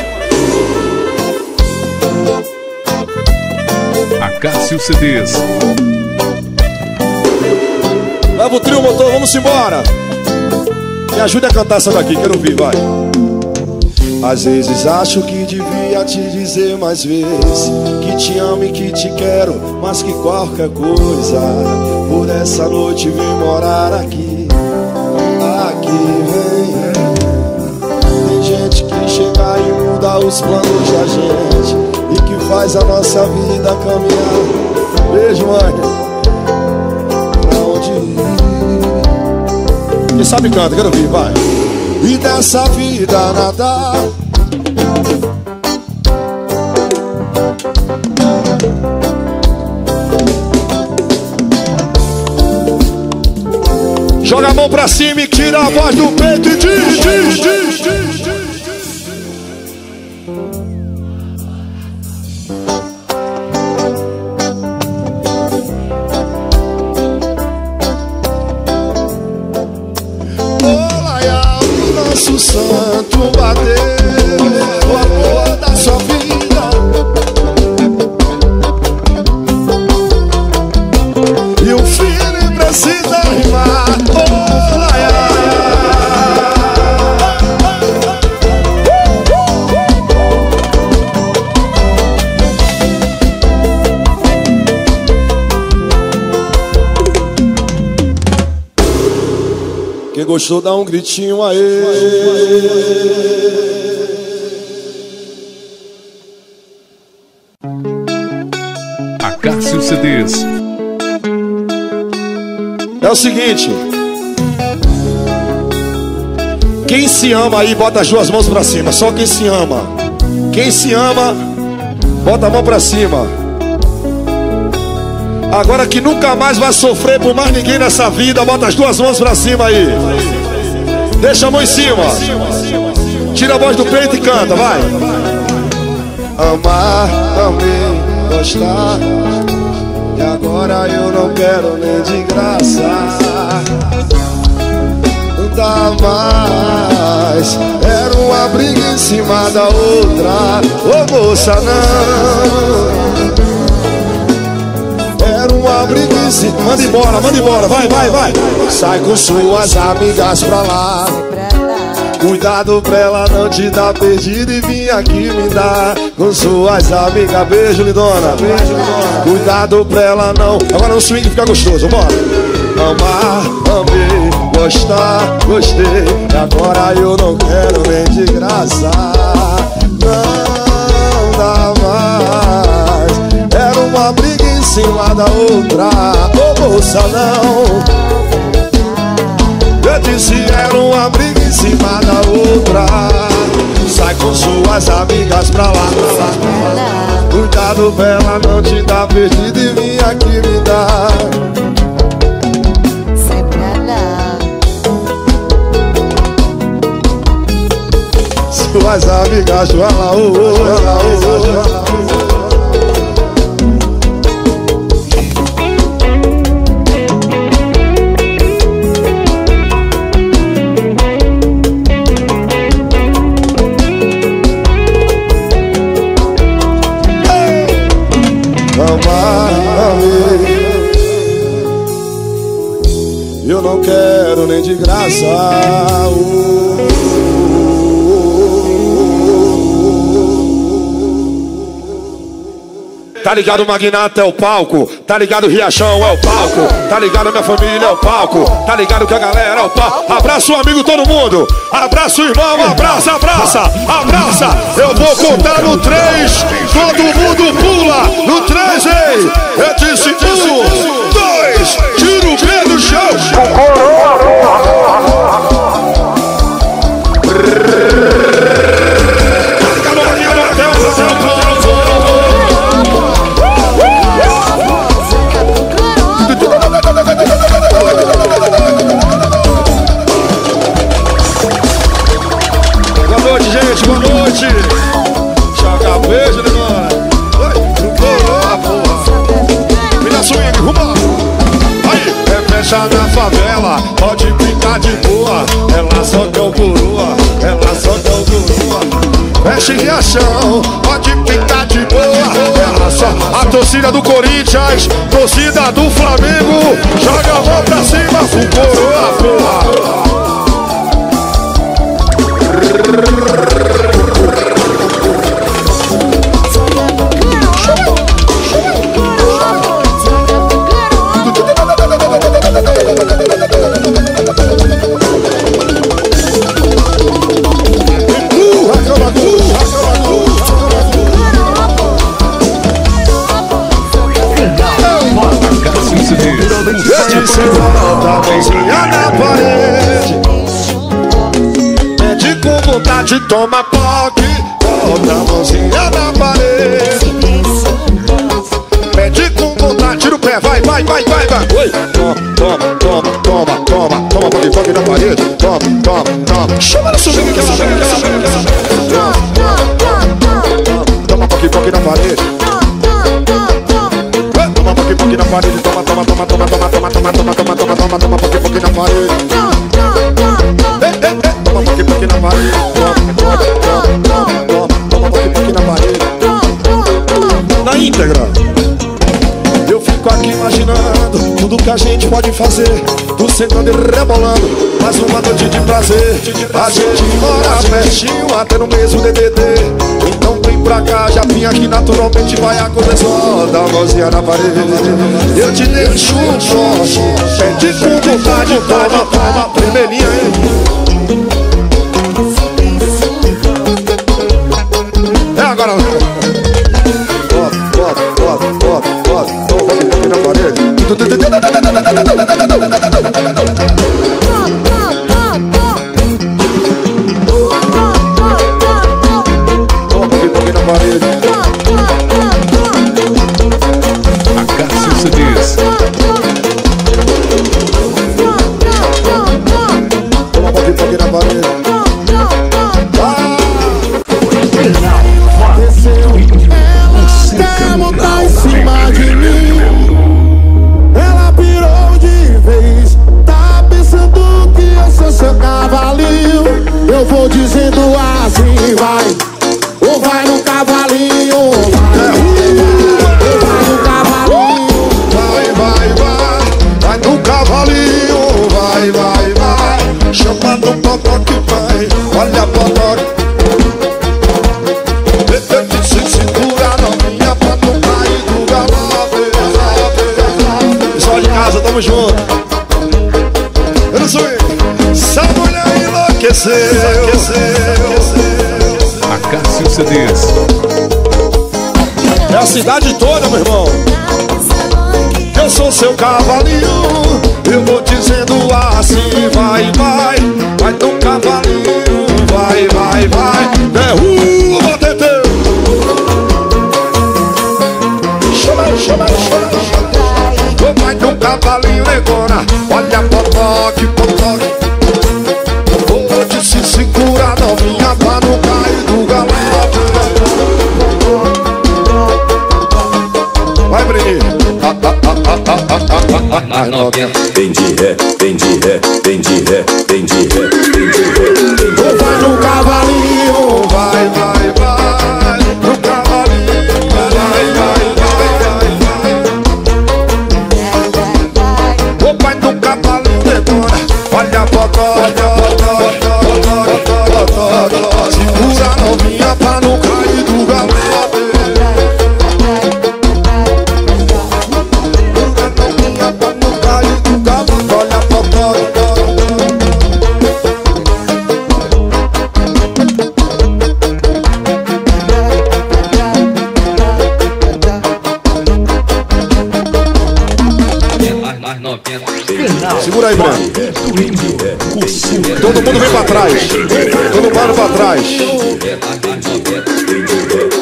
Acácio CDs. Leva o trio, motor, vamos embora. Me ajude a cantar essa daqui, quero ouvir, vai. Às vezes acho que devia te dizer mais vezes que te amo e que te quero, mas que qualquer coisa por essa noite vem morar aqui. Aqui vem. Tem gente que chega e muda os planos da gente e que faz a nossa vida caminhar. Beijo, mãe. Pra onde ir? Quem sabe canta, quero ouvir, vai. E dessa vida nada joga a mão pra cima e tira a voz do peito e diz. Nosso santo bateu o amor da sua vida e o filho precisa rimar. Quem gostou, dá um gritinho aí. Acácio CDs. É o seguinte, quem se ama aí, bota as duas mãos pra cima. Só quem se ama. Quem se ama, bota a mão pra cima. Agora que nunca mais vai sofrer por mais ninguém nessa vida, bota as duas mãos pra cima aí. Deixa a mão em cima. Tira a voz do peito e canta, vai. Amar, também gostar. E agora eu não quero nem de graça. Não dá mais. Era uma briga em cima da outra. Ô moça, não. Era uma briga em cima. Manda embora, vai. Sai com suas amigas pra lá. Cuidado pra ela não te dar perdido e vir aqui me dar com suas amigas. Beijo, lindona. Cuidado pra ela não. Agora no swing fica gostoso, bora. Amar, amei, gostar, gostei. E agora eu não quero nem de graça. Não dá mais. Era uma briga em cima da outra. Ô moça, não. Eu disse era uma briga em cima da outra. Sai com suas amigas pra lá. Cuidado pra ela não te dar perdido e vir aqui me dar. Suas amigas, vai lá, eu não quero nem de graça. Tá ligado, Magnata é o palco. Tá ligado, Riachão é o palco. Tá ligado, minha família é o palco. Tá ligado que a galera é o palco. Abraça o amigo, todo mundo. Abraça o irmão, abraça. Eu vou contar no 3. Todo mundo pula. No 3, ei. Eu disse 1, 2. Tira o pé do chão. peixe. Joga peixe, negócio. Oi, coroa, porra. Filha swing, rumo. Aí, é fecha na favela, pode brincar de boa. Ela só quer o coroa, ela só quer o coroa. Fecha em Riachão, pode brincar de boa. Ela só, a torcida do Corinthians, torcida do Flamengo, joga a mão pra cima, o coroa, porra. Bota a mãozinha na parede, pede com vontade, toma toque. Bota a mãozinha na parede, pede com vontade, tira o pé, vai. Oi, toma, toque na parede. Toma, chama no swing que ela vem. Toma toque na parede. Toma toque na parede, toma toque na parede. Toma toque na parede. Toma toque na parede. Na íntegra. Eu fico aqui imaginando tudo que a gente pode fazer, do sentando e rebolando, mais uma noite de prazer. A gente mora pertinho, até no mesmo DDD. Então vem pra cá, já vim aqui, naturalmente vai acontecer. Dá a mãozinha na parede, eu te deixo um toque. Pede com vontade, toma, vermelhinha, hein? É agora. Bota na parede. Acácio CDs. Toma toque na parede. Quer montar em cima de mim, ela pirou de vez. Tá pensando que eu sou seu cavalinho. Eu vou dizendo assim, vai. Ou vai no cavalinho, vai no cavalinho. Vai no cavalinho, vai. Chama no popó que vai, olha popó. Se segura novinha pra não cair do galope. Pessoal de casa, tamo junto. Eu não sou ele. Essa mulher enlouqueceu. Acácio CDs. É a cidade toda, meu irmão. Eu sou seu cavalinho, eu vou dizendo assim, vai. Vai no cavalinho, vai. Derruba, Tetê. Chama. Vai no cavalinho, negona. Olha, potoque. Vou te se segurar, novinha, pra não cair do galope. Vai, Breninho. Mais novinha. Vem de ré. vai no cavalinho, Vai. No cavalinho, vai. Vai no cavalinho, negona. Olha a potó. Segura a novinha pra não cair do galope. Segura a novinha pra não cair do galope. Olha a potó. Mais novinha. Segura aí, Breno. Todo mundo vem pra trás. Todo mundo pra trás.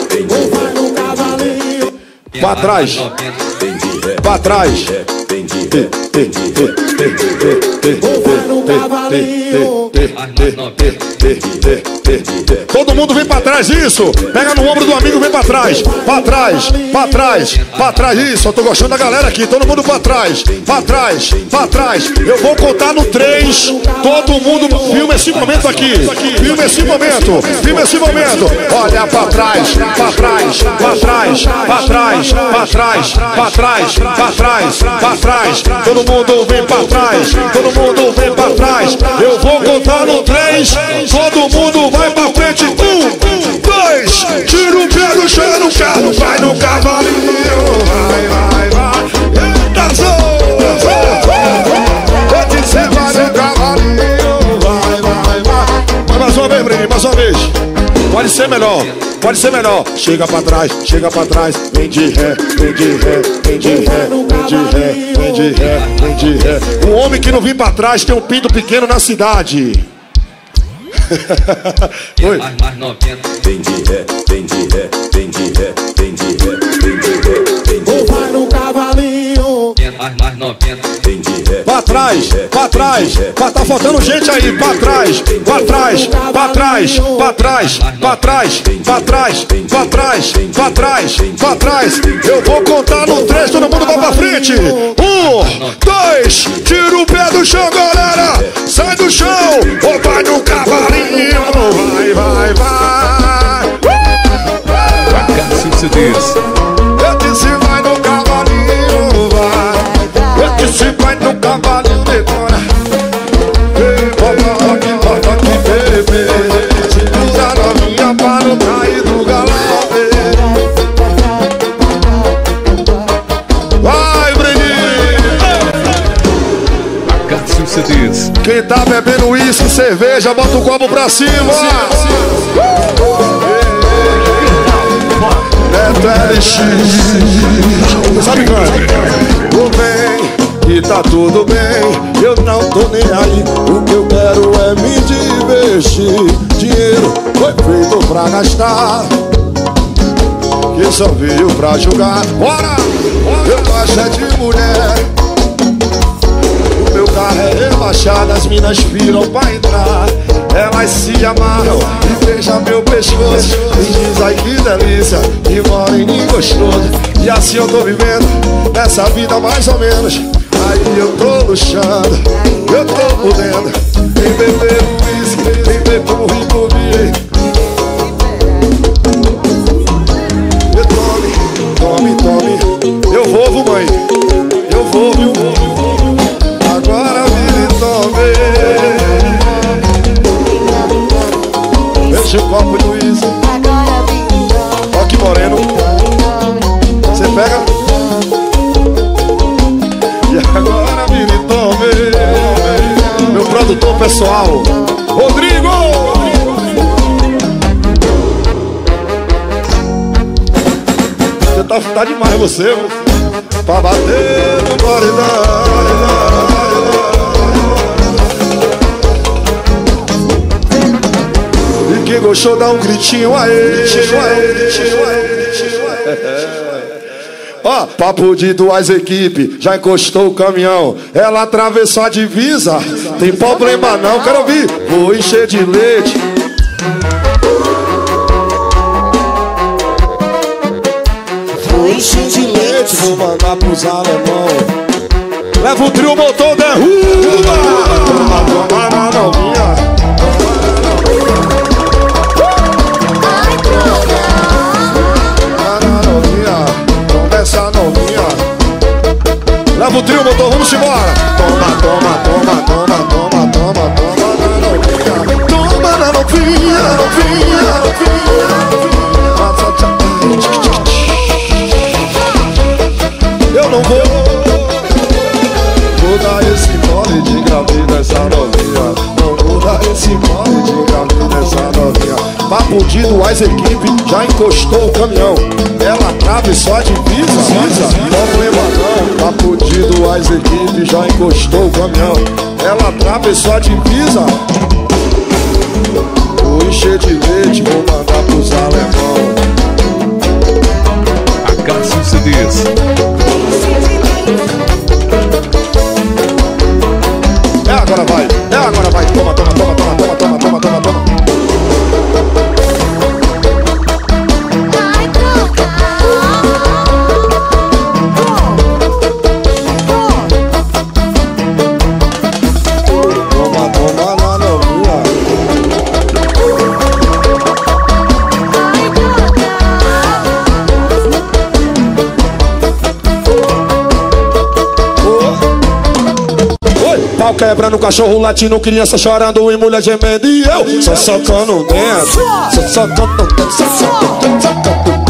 Pra trás. Pra trás. Todo mundo vem pra trás, isso. Pega no ombro do amigo, vem pra trás. Pra trás, pra trás, pra trás. Isso, eu tô gostando da galera aqui. Todo mundo pra trás, pra trás, pra trás. Eu vou contar no 3. Todo mundo filma esse momento aqui. Filma esse momento, filma esse momento. Olha pra trás, pra trás, pra trás, pra trás, pra trás, pra trás, pra trás, pra trás. Todo mundo vem pra trás, todo mundo vem pra trás. Eu vou contar no 3. Todo mundo vai pra frente. 1, 2, tira o pé do chão no carro, vai no cavalinho. Vai, vai, vai. Eita, você vai no cavalinho. Vai, vai, vai. Mais uma vez, Breninho, mais uma vez. Pode ser melhor, pode ser melhor. Chega pra trás, vem de ré, vem de ré, vem de ré, vem de ré, vem de ré, vem de ré. Um homem que não vem pra trás tem um pinto pequeno na cidade. Mais 90. Vem de ré, vem de ré, vem de ré, vem de ré, vem de ré, vem de ré. Vai no cavalinho. Mais 90. Vem de ré. Pra trás, pra trás, tá faltando gente aí, pra trás, pra trás, pra trás, pra trás, pra trás, pra trás, pra trás, pra trás, pra trás. Eu vou contar no 3, todo mundo vai pra frente. 1, 2, tira o pé do chão, galera. Sai do chão, ou vai no cavalinho. Vai, vai, vai. Cássio CDs. Eu disse vai no cavalinho, vai. Eu disse vai no cavalinho, detona. Bota aqui, bebê. Segura a novinha pra não cair do galope. Vai, Breninho. Cássio CDs. Quem tá bebendo uísque, cerveja, bota o copo pra cima. Neto LX. Sabe quando? Tudo bem, e tá tudo bem. Eu não tô nem aí. O que eu quero é me divertir. Dinheiro foi feito pra gastar. Que só veio pra julgar. Bora! Eu gosto é de mulher. Meu carro é rebaixado, as minas viram pra entrar. Elas se amarram e beijam meu pescoço. E diz, ai que delícia, que moreninho gostoso. E assim eu tô vivendo nessa vida mais ou menos. Aí eu tô luxando, eu tô podendo. Vem beber uísque, vem beber como rico vi. Tome, tome, eu vou, mãe. Eu vou, viu? Agora vire e tome. Enche o copo de uísque. Ó que moreno. Você pega. E agora vire e tome. Meu produtor pessoal, Rodrigo. Você tá demais você, pra bater no moridão. Quem gostou dá um gritinho aí. Ó, papo de 2 equipes, já encostou o caminhão. Ela atravessou a divisa, tem problema não, quero ouvir. Vou encher de leite. Vou encher de leite, vou mandar pros alemão. Leva o trio, motor, derruba. Toma na novinha. Essa novinha. Leva o trio, motor, vamos embora. Toma, toma, toma, toma, toma, toma, toma na novinha. Toma na novinha, novinha, novinha. Eu não vou dar esse mole de gravida essa novinha. Não vou dar esse mole de gravida essa novinha. Papo de 2 equipes, já encostou o caminhão. Ela atravessou a divisa, problema não. Papo de 2 equipes, já encostou o caminhão. Ela atravessou a divisa. Vou encher de leite, vou mandar pros alemão. A Cássio CDs. pau quebrando, cachorro latindo, criança chorando e mulher gemendo. E eu só socando dentro, só socando dentro, só socando dentro.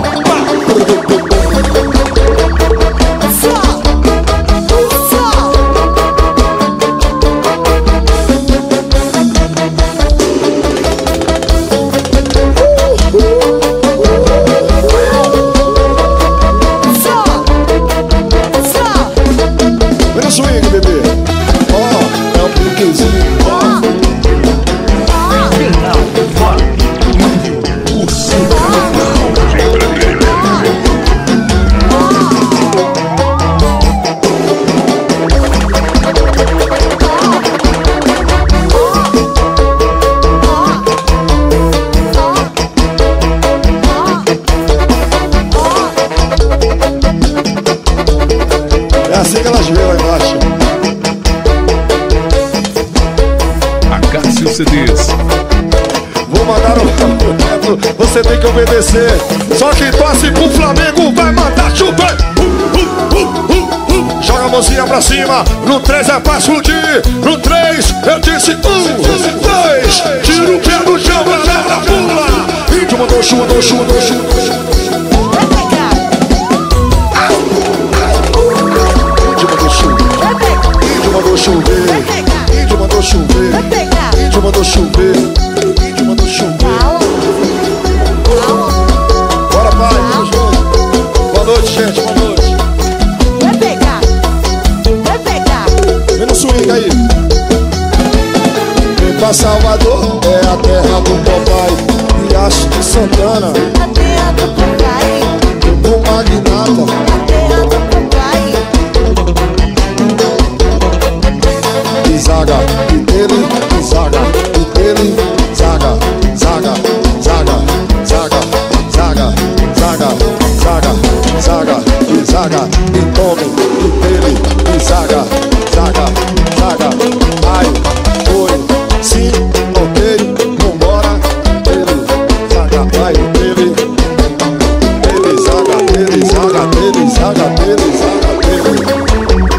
Swing, bebê. Ó, é um brinquezinho. Canal Fábio Índio, o seu é assim que elas veem lá embaixo. Acácio CDs. Vou mandar um você tem que obedecer. Só quem torce pro Flamengo vai mandar chover. Joga a mãozinha pra cima. No 3 é pra explodir. No 3 eu disse 1, 2. Tira o pé do chão, galera, pula. Índio mandou chuva, mandou chuva, mandou chuva. Índio mandou chover. Índio mandou chover. Índio mandou chover. Índio mandou chover. Bora, pai, tamo junto. Boa noite, gente, boa noite. Vem no swing aí. Vem pra Salvador, é a terra do papai. Riacho de Santana, do Magnata. Zaga, e dele, zaga, e dele, zaga, zaga, zaga, zaga, zaga, zaga, zaga, zaga, e zaga, e tome, e dele, e zaga, zaga, zaga, ai, foi, sim, ok, vambora, dele, zaga, ai, dele, zaga, dele, zaga, dele, zaga, dele, zaga, dele.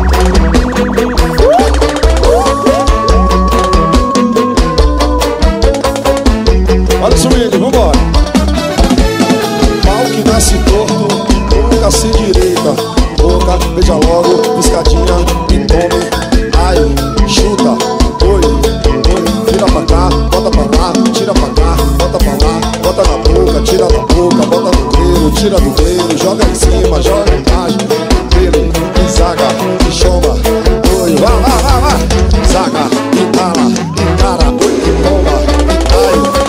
Olha o swing, vambora. Pau que nasce torto, nunca se direita. Boca, beija logo, piscadinha e tome. Ai, chuta, oi, tira pra cá, bota pra lá, tira pra cá, bota pra lá, bota na boca, tira da boca, bota no grelo, tira do grelo, joga em cima, joga embaixo. Grelo, e zaga, e choma, oi, vai, vai, vai, vai. Zaga, e cala, e cara, oi, e toma. Ai,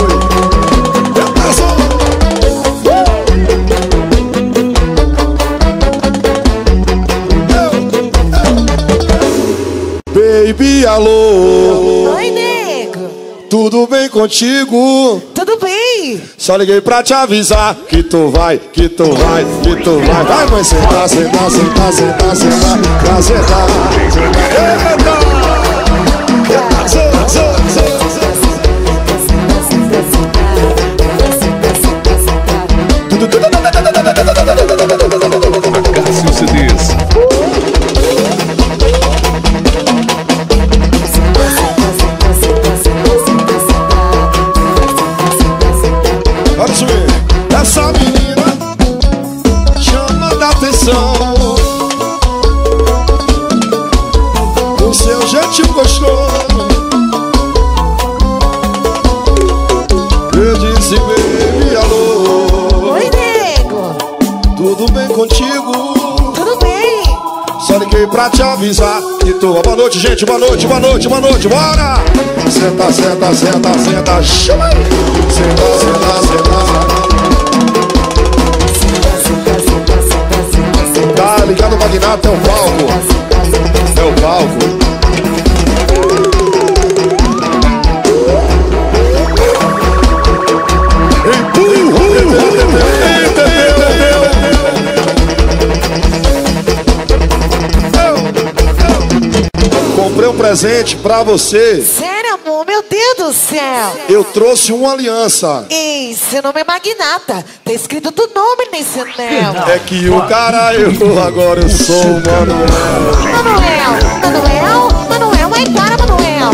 baby, alô. Oi, nego. Tudo bem contigo? Tudo bem? Só liguei pra te avisar que tu vai, que tu vai, que tu vai. Vai, mãe, sentar, sentar, sentar, sentar, sentar, pra sentar. Eita! Acácio CDs. Olha isso aí. Essa menina chama da atenção. O seu jeitinho gostoso. Eu disse, baby, alô. Oi, nego. Tudo bem contigo? Tudo bem? Só liguei pra te avisar que tu... Boa noite, gente, boa noite, boa noite, boa noite, bora! Senta, senta, senta, senta, chama aí! Senta, senta, senta. Tá ligado, Magnata, é o palco. É o palco. Comprei um presente pra você. Sério, amor? Meu Deus do céu. Eu trouxe uma aliança. Ei, seu nome é Magnata. Tá escrito teu nome nesse anel. É que o cara, agora eu sou o Manuel. Manuel, Manuel, Manuel. Agora, Manuel.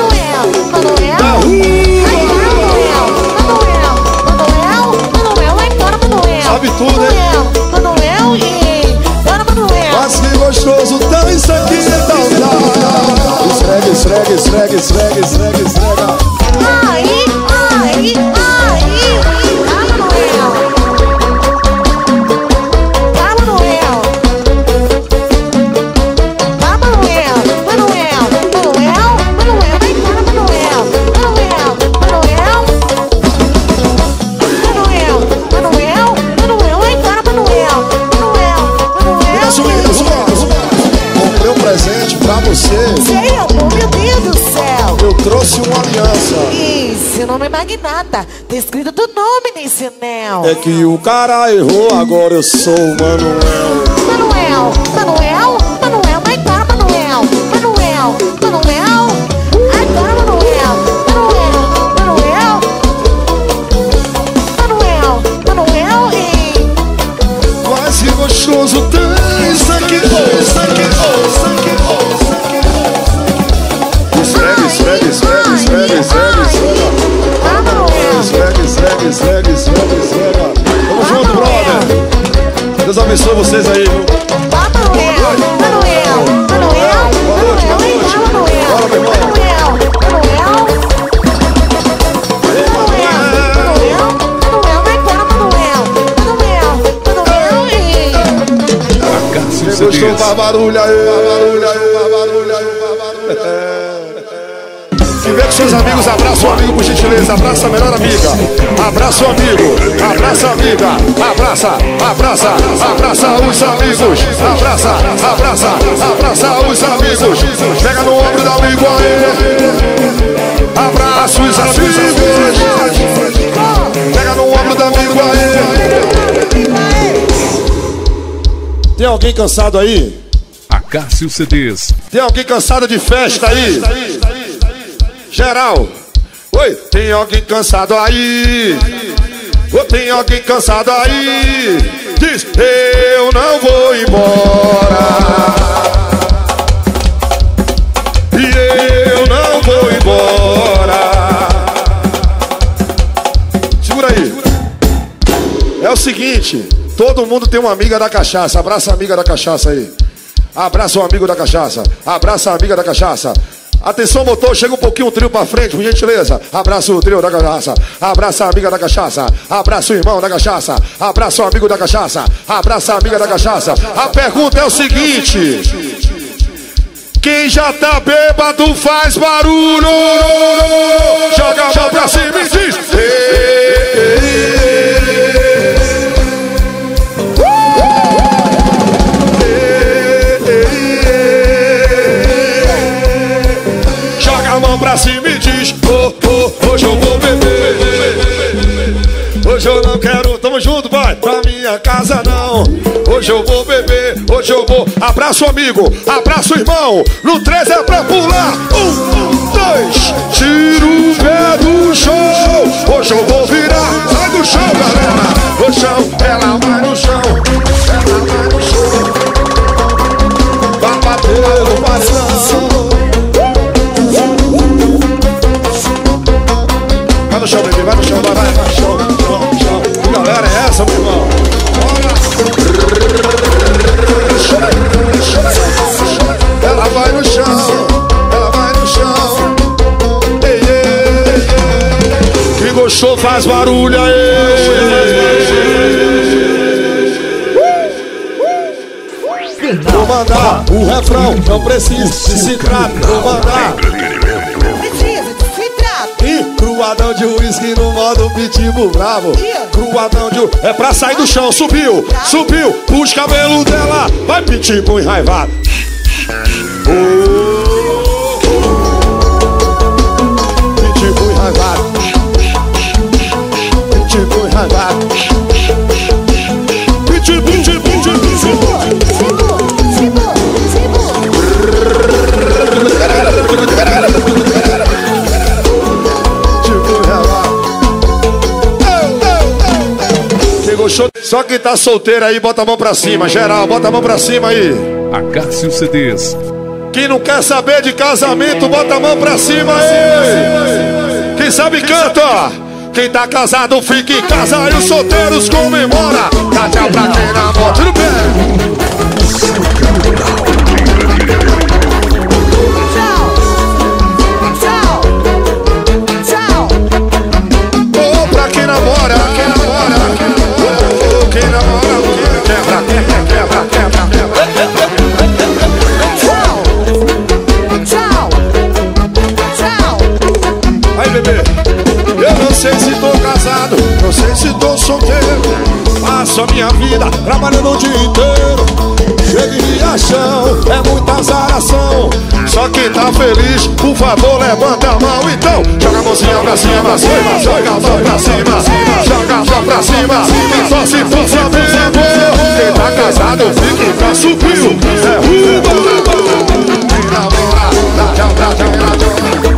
Sabe tudo, hein? Manuel e... Bora, Manuel. Mas que gostoso, então isso aqui é tão esfrega. Ai. Sei, amor, meu Deus do céu. Eu trouxe uma aliança. Ih, seu nome é Magnata. Tá escrito teu nome nesse anel. É que o cara errou, agora eu sou o Manuel. Manuel. Vai para, Manuel. Agora, Manuel, e... Mas que gostoso, tem isso aqui, Esfrega. Vamos junto, brother. Deus abençoe vocês aí, viu? Manuel. Boa noite. Bora, meu irmão. Quem gostou, faz barulho aí. Se vê com seus amigos, abraça o amigo por gentileza, abraça a melhor amiga, abraça o amigo, abraça a amiga, abraça os amigos, abraça os amigos, pega no ombro do amigo aí, abraça os amigos, pega no ombro do amigo aí. Tem alguém cansado aí? Acácio CDs. Tem alguém cansado de festa aí? Geral, oi, tem alguém cansado aí? Ou tem alguém cansado aí? Diz, eu não vou embora. E eu não vou embora. Segura aí. É o seguinte, todo mundo tem uma amiga da cachaça. Abraça a amiga da cachaça aí. Abraça o amigo da cachaça. Abraça a amiga da cachaça. Atenção, motor, chega um pouquinho o trio pra frente, por gentileza. Abraça o trio da cachaça. Abraça a amiga da cachaça. Abraça o irmão da cachaça. Abraça o amigo da cachaça. Abraça a amiga da cachaça. A pergunta é o seguinte: quem já tá bêbado faz barulho. Joga a mão pra cima e diz: pra cima e diz, hoje eu vou beber. Hoje eu não quero, tamo junto, vai. Pra minha casa não. Hoje eu vou beber, hoje eu vou. Abraço o amigo, abraço o irmão. No 3 é pra pular. 1, 2, tira o pé do chão. Hoje eu vou virar. Sai do chão, galera. No chão, ela vai no chão. Ela vai no chão. Vai bater no paredão. Vai no chão, bebê, vai no chão, vai no chão. Que galera é essa, meu irmão? Ela vai no chão, ela vai no chão. Ei, ei, ei. Quem gostou faz barulho aí. Vou mandar o refrão, não precisa de se tratar. Vou mandar. Cruadão de uísque no modo pitbull bravo. Cruadão de é pra sair do chão, subiu, puxa o cabelo dela, vai pitbull enraivado. Pitbull enraivado. Pitbull enraivado. Pitbull. Só quem tá solteiro aí, bota a mão pra cima. Geral, bota a mão pra cima aí. Acácio CDs. Quem não quer saber de casamento, bota a mão pra cima aí. Quem sabe canta. Quem tá casado fica em casa e os solteiros comemora. Dá tchau pra quem namora. Tudo bem? Não sei se tô solteiro, passo a minha vida trabalhando o dia inteiro. Chega em Riachão, é muita azaração. Só quem tá feliz, por favor, levanta a mão. Então, joga a mãozinha pra cima, joga a mão pra cima, joga a mão pra cima. Quem só se for Flamengo, quem tá casado, fica pra subir. É ruba, quem namora, dá tchau pra quem namora.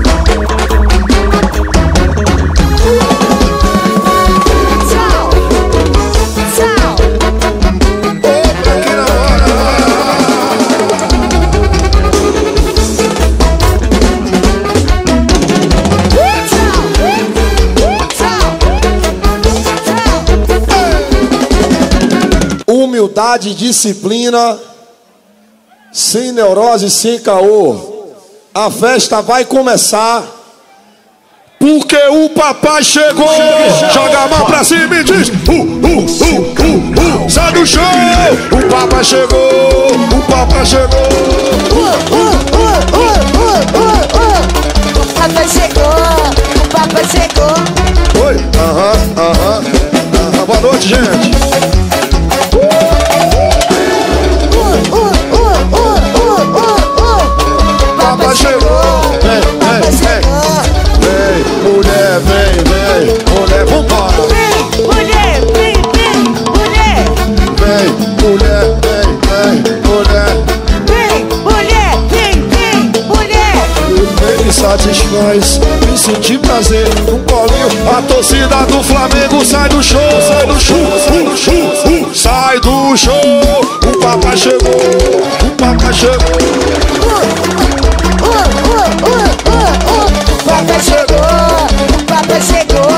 Humildade, disciplina, sem neurose, sem caô. A festa vai começar, porque o papai chegou. Joga a mão pra cima e diz sai do chão. O papai chegou, o papai chegou. O papai chegou, o papai chegou. Oi, boa noite, gente. Papai chegou, vem, mulher, vem, mulher, vambora. Vem, mulher, vem, mulher. Vem, mulher, vem, mulher. Vem, mulher, vem, mulher. Me satisfaz, me sentir prazer, um colinho. A torcida do Flamengo sai do show, sai do show, sai do show. O papai chegou, o papai chegou. O papai chegou, o papai chegou.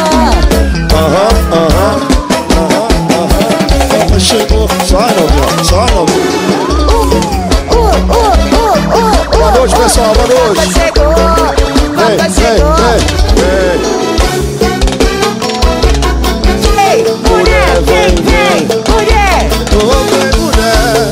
Papai chegou, sai novinha, sai novinha. Boa noite, pessoal, boa noite. Papai chegou, papai chegou. Vem, mulher, vem, mulher. Vem, mulher.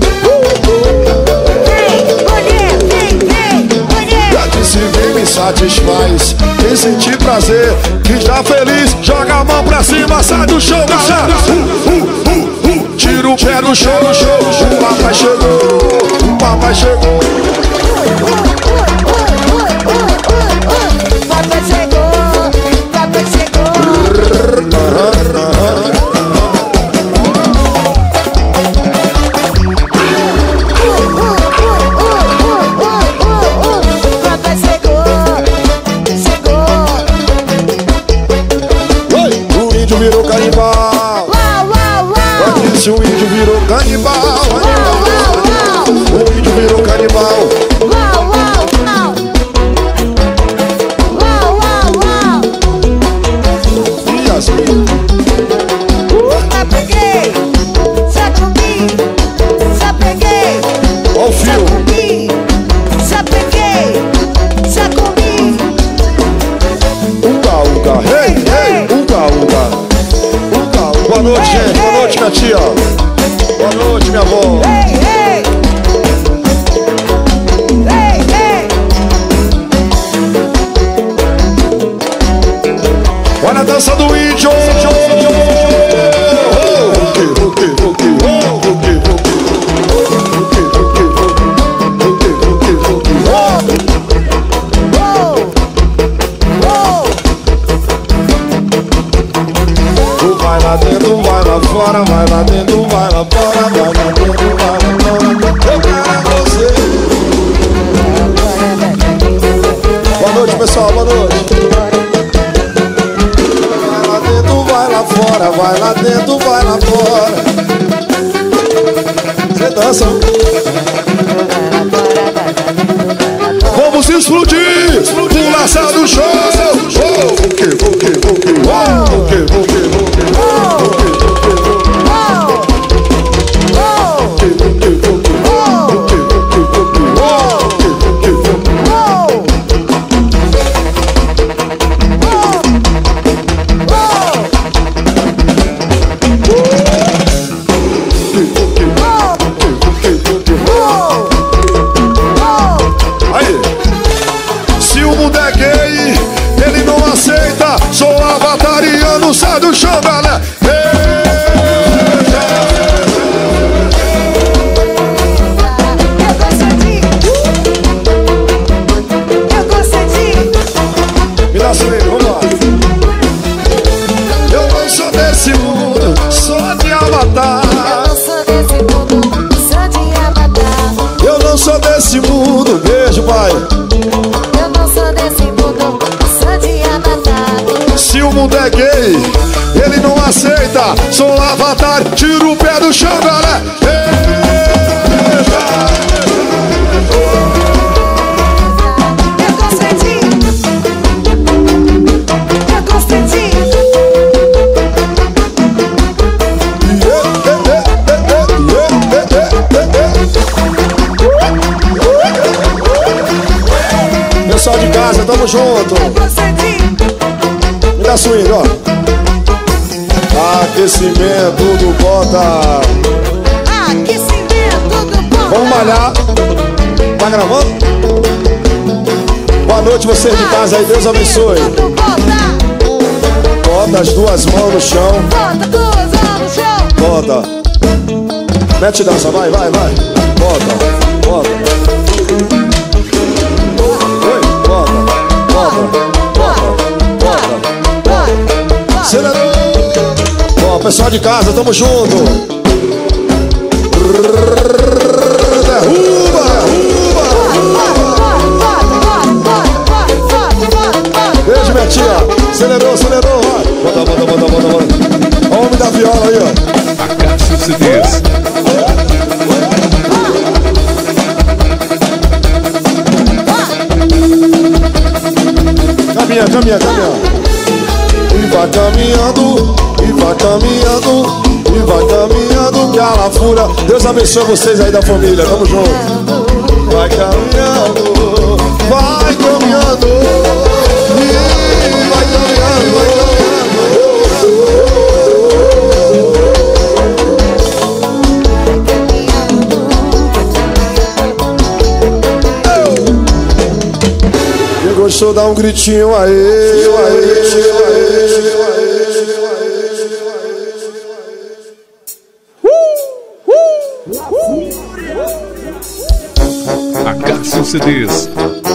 Vem, mulher. Que se vem me satisfaz, quem sentir prazer, quem está feliz, joga a mão pra cima, sai do chão, galera. Tira o pé do chão, o papai chegou, o papai chegou. Papai chegou, papai chegou. Papai chegou, chegou. Oi, o índio virou canibal. Eu disse o índio virou canibal. O índio virou canibal. Yasmin. Já peguei, já comi, já peguei. Ó o fio. Já peguei, já comi. Uga, uga, hey, hey, uga, uga. Uga, uga. Boa noite, gente. Boa noite, minha tia. Boa noite, minha avó. Ei, ei. Ei, ei. Olha a dança do índio. Vai lá dentro, vai lá fora, vai lá dentro, vai lá fora, vai lá dentro, vai lá fora. Eu quero você. Boa noite, pessoal, boa noite. Vai lá dentro, vai lá fora, vai lá dentro, vai lá fora. Você dança? explodir, pula, sai do chão. Sai do chão, galera. Eu concedi. Me dá assim, vamos lá. Eu não sou desse mundo, sou de Avatar. Eu não sou desse mundo, sou de Avatar. Eu não sou desse mundo, beijo, pai. Eu não sou desse mundo, sou de Avatar. Se o mundo é gay, ele não aceita. Sou um Avatar, tira o pé do chão, galera. Eu concedi. Eu concedi. Pessoal de casa, tamo junto. Eu concedi. Me dá swing, ó. Aquecimento do bota. Aquecimento do bom. Vamos malhar. Tá gravando? Boa noite, vocês de casa aí, Deus abençoe. Bota as duas mãos no chão. Bota duas mãos no chão. Bota. Mete dança, vai, vai, vai. Bota, bota. Oi, bota, bota, bota, bota. Acelerou. Ó, pessoal de casa, tamo junto. Derruba, derruba. Beijo, minha tia. Acelerou, acelerou, vai. Bota, bota, bota, bota, bota. Ó o homem da viola aí, ó. A Cássio CDs. Caminha, caminha, caminha. E vai caminhando, e vai caminhando, e vai caminhando, que a lafura. Deus abençoe vocês aí da família, tamo junto. Vai caminhando, vai caminhando, e vai caminhando, vai caminhando. Quem gostou, dá um gritinho aí, A Cássio CDs.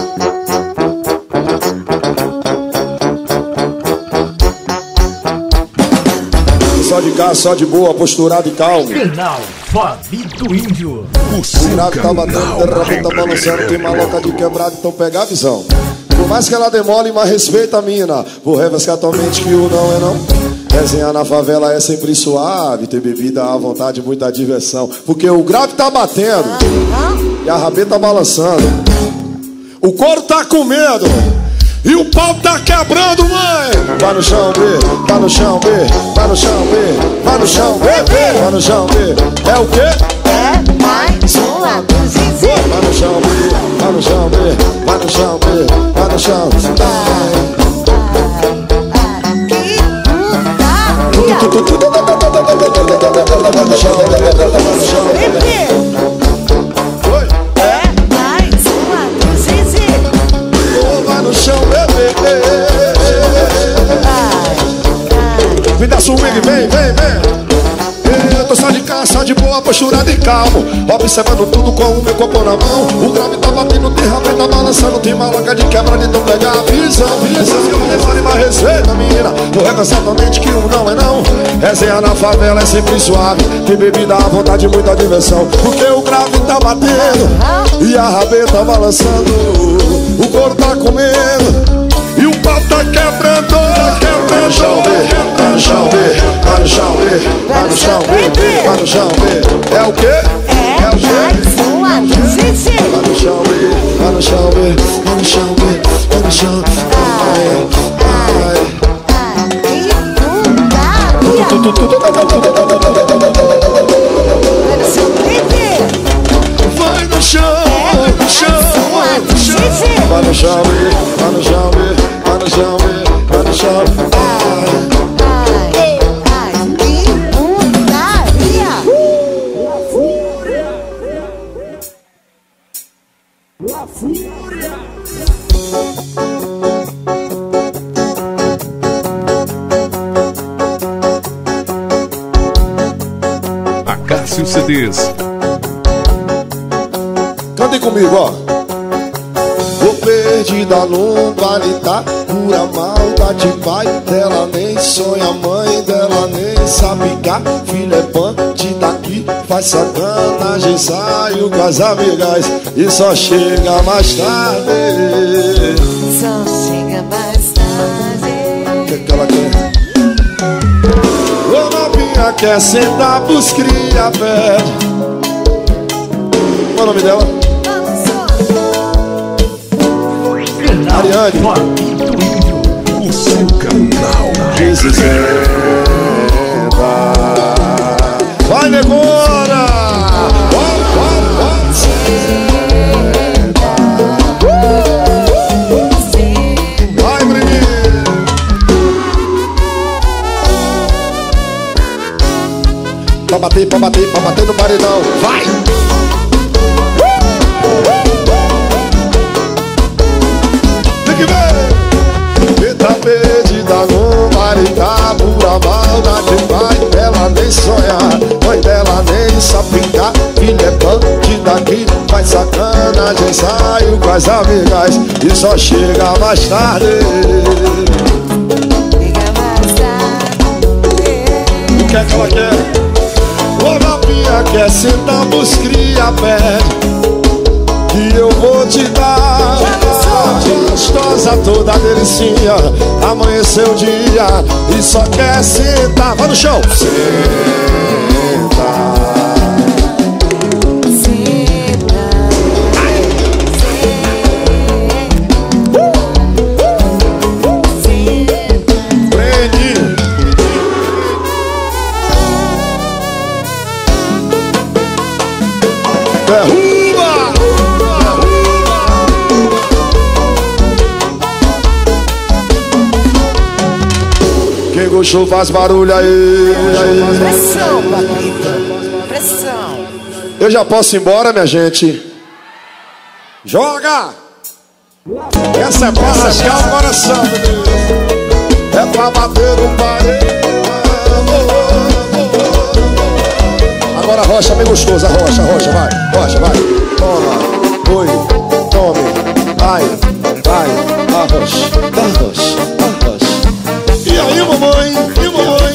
Só de cá, só de boa, posturado e calmo. Canal Fabi do Índio. O O seu nada tá batendo, derrapando, tá balançando, tem maloca de quebrado, então pega a visão. Por mais que ela demole, mas respeita a mina. Vou refrescar tua mente que o não é não. Resenhar na favela é sempre suave. Ter bebida à vontade, muita diversão. Porque o grave tá batendo e a rabeta tá balançando. O couro tá com medo e o pau tá quebrando, mãe. Vai no chão, B, vai no chão, B, vai no chão, B, vai no chão, B, vai no chão, B. É o quê? É mais uma do Zizi. Vai no chão, B, vai no chão, B, vai no chão, B, vai no chão. Oi? É mais uma do Zizi. Vai no chão, bebê. Me dá swing, vem, vem, vem. Eu tô só de cá, só de boa, posturado e calmo. Observando tudo com o meu corpo na mão. O grave tá batendo, tem rabeta tá balançando. Tem maloca de quebra, de não pegar a visão. Essas que eu levando, mas respeita, menina. Vou recansar tua mente que o não é não. Resenhar na favela é sempre suave. Tem bebida à vontade, muita diversão. Porque o grave tá batendo e a rabeta tá balançando. O couro tá comendo e o pau tá quebrando. Vai no chão, B, vai no chão, B, vai no chão, B, vai no chão, B, vai no chão, B. É o quê? É o quê? mais uma do Zizi. Vai no chão, B, vai no chão, vai no chão, vai no chão. Vai no chão, vai no chão, vai no chão. Vai no chão, vai no chão, vai no chão, vai no chão. Acácio CDs. Cantem comigo, ó. Vou perdida num baile, tá? Pura maldade, pai dela nem sonha, mãe dela nem sabe cá. Filha é bandida aqui, faz sacanagem, saiu com as amigas e só chega mais tarde. Só chega mais tarde. O que ela quer? Ô novinha quer sentar pros cria, pede. Qual o nome dela? Ariane. O seu canal. Vai, negona! Vai, menino! Pra bater no paredão. Vai! Tem que ver! Tá perdida no maridá, pura maldade, pai dela nem sonha, mãe dela nem sabe brincar. Filha é bandida aqui, faz sacanagem, saiu com as amigas e só chega mais tarde. Chega mais tarde. O que é que ela quer? Ô novinha quer sentar pros cria, pede que eu vou te dar. Gostosa, toda delicinha, amanheceu o dia e só quer sentar. Vai no chão. Senta. Prende. Derruba. Quem gostou faz barulho aí. Pressão, papito. Pressão. Eu já posso ir embora, minha gente. Joga! Essa é pra rasgar o coração, meu Deus. É pra bater no parede. Agora rocha bem gostosa, rocha, vai. Rocha, vai. Toma, oi, tome. Vai, arrocha, arrocha. E aí, mamãe? E mamãe?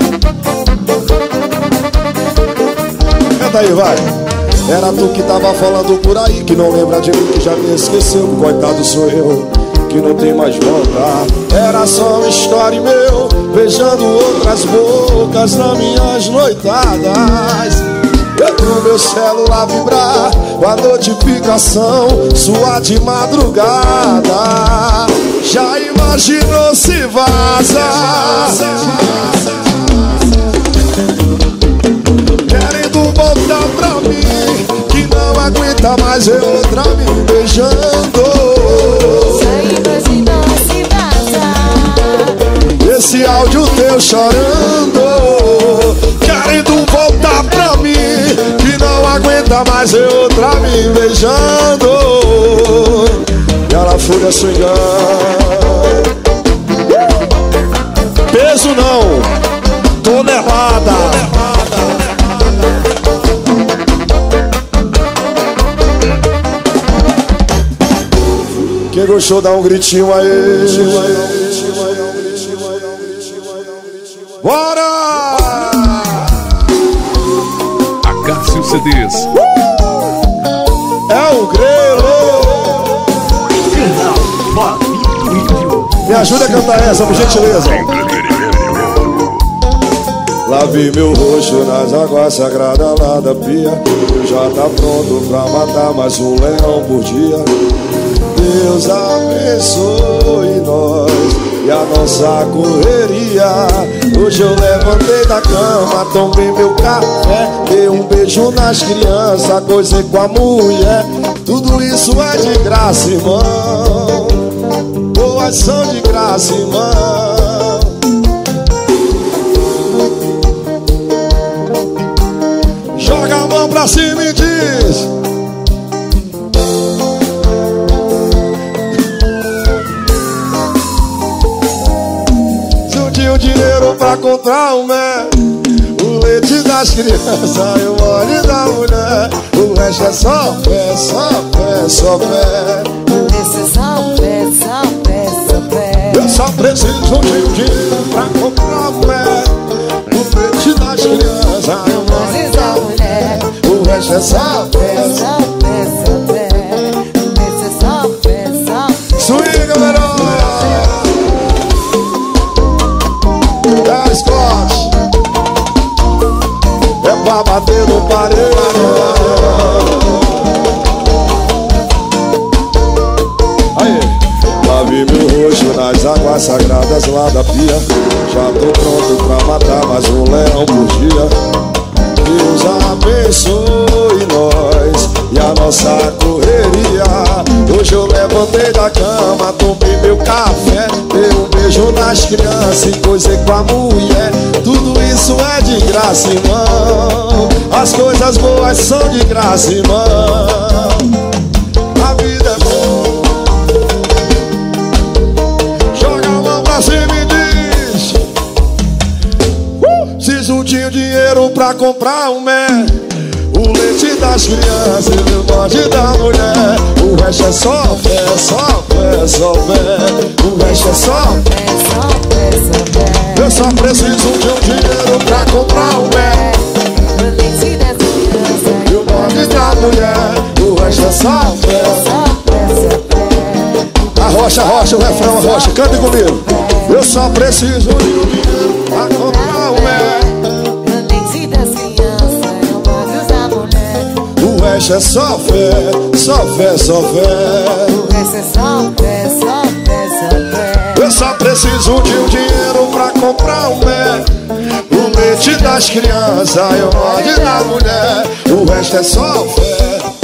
Canta aí, vai. Era tu que tava falando por aí, que não lembra de mim, que já me esqueceu. Coitado sou eu, que não tem mais volta. Era só uma história meu, beijando outras bocas nas minhas noitadas. Eu pro meu celular vibrar com a notificação sua de madrugada. Já imaginou se vaza? Querendo voltar pra mim, que não aguenta mais ver outra me beijando. Já imaginou se vaza? Esse áudio teu chorando, querendo voltar pra mim, que não aguenta mais ver outra me beijando. E ela fúria swingando. Peso não, tonelada. Quem gostou dá um gritinho aí. Bora! Acácio CDs. É o grelo. Me ajuda a cantar essa, por gentileza. Lavei meu rosto nas águas sagradas lá da pia. Já tá pronto pra matar mais um leão por dia. Deus abençoe nós e a nossa correria. Hoje eu levantei da cama, tomei meu café, dei um beijo nas crianças, gozei com a mulher. Tudo isso é de graça, irmão. Boas são de graça, irmão. Joga a mão pra cima e diz: juntinho dinheiro pra comprar o mel, o leite das crianças e o óleo da mulher. O resto é só fé, só fé, só fé. Esse é só fé, só fé, só fé. Eu só preciso de um dinheiro pra comprar o mel, o leite das crianças e o óleo da mulher. O resto é só fé, Só fé, só fé. Esse é só fé, só fé. swinga, melhor. Scott é pra bater no paredão. Aí, lavei meu rosto nas águas sagradas lá da pia. Já tô pronto pra matar mais um leão por dia. Deus abençoe nós e a nossa correria. Hoje eu levantei da cama, tomei meu café, dei um beijo nas crianças e coisei com a mulher. Tudo isso é de graça, irmão. As coisas boas são de graça, irmão. A vida é boa. Joga a mão pra cima e diz: preciso de dinheiro pra comprar um mel, o leite das crianças e o bode da mulher. O resto é só fé, só fé, só fé. O resto é só fé. Só fé, só fé. Eu só preciso de um dinheiro pra comprar um mel, O leite das crianças e o bode da mulher. O resto é só fé. Só fé, só fé. Arrocha, arrocha, o refrão, arrocha, cante comigo. Eu só preciso de um dinheiro pra comprar um mel, O leite das crianças e o bode da mulher. o resto é só fé, só fé, só fé. Esse é só fé, só fé, só fé. Eu só preciso de um dinheiro pra comprar um mel, o leite das crianças e o bode da mulher. O resto é só fé.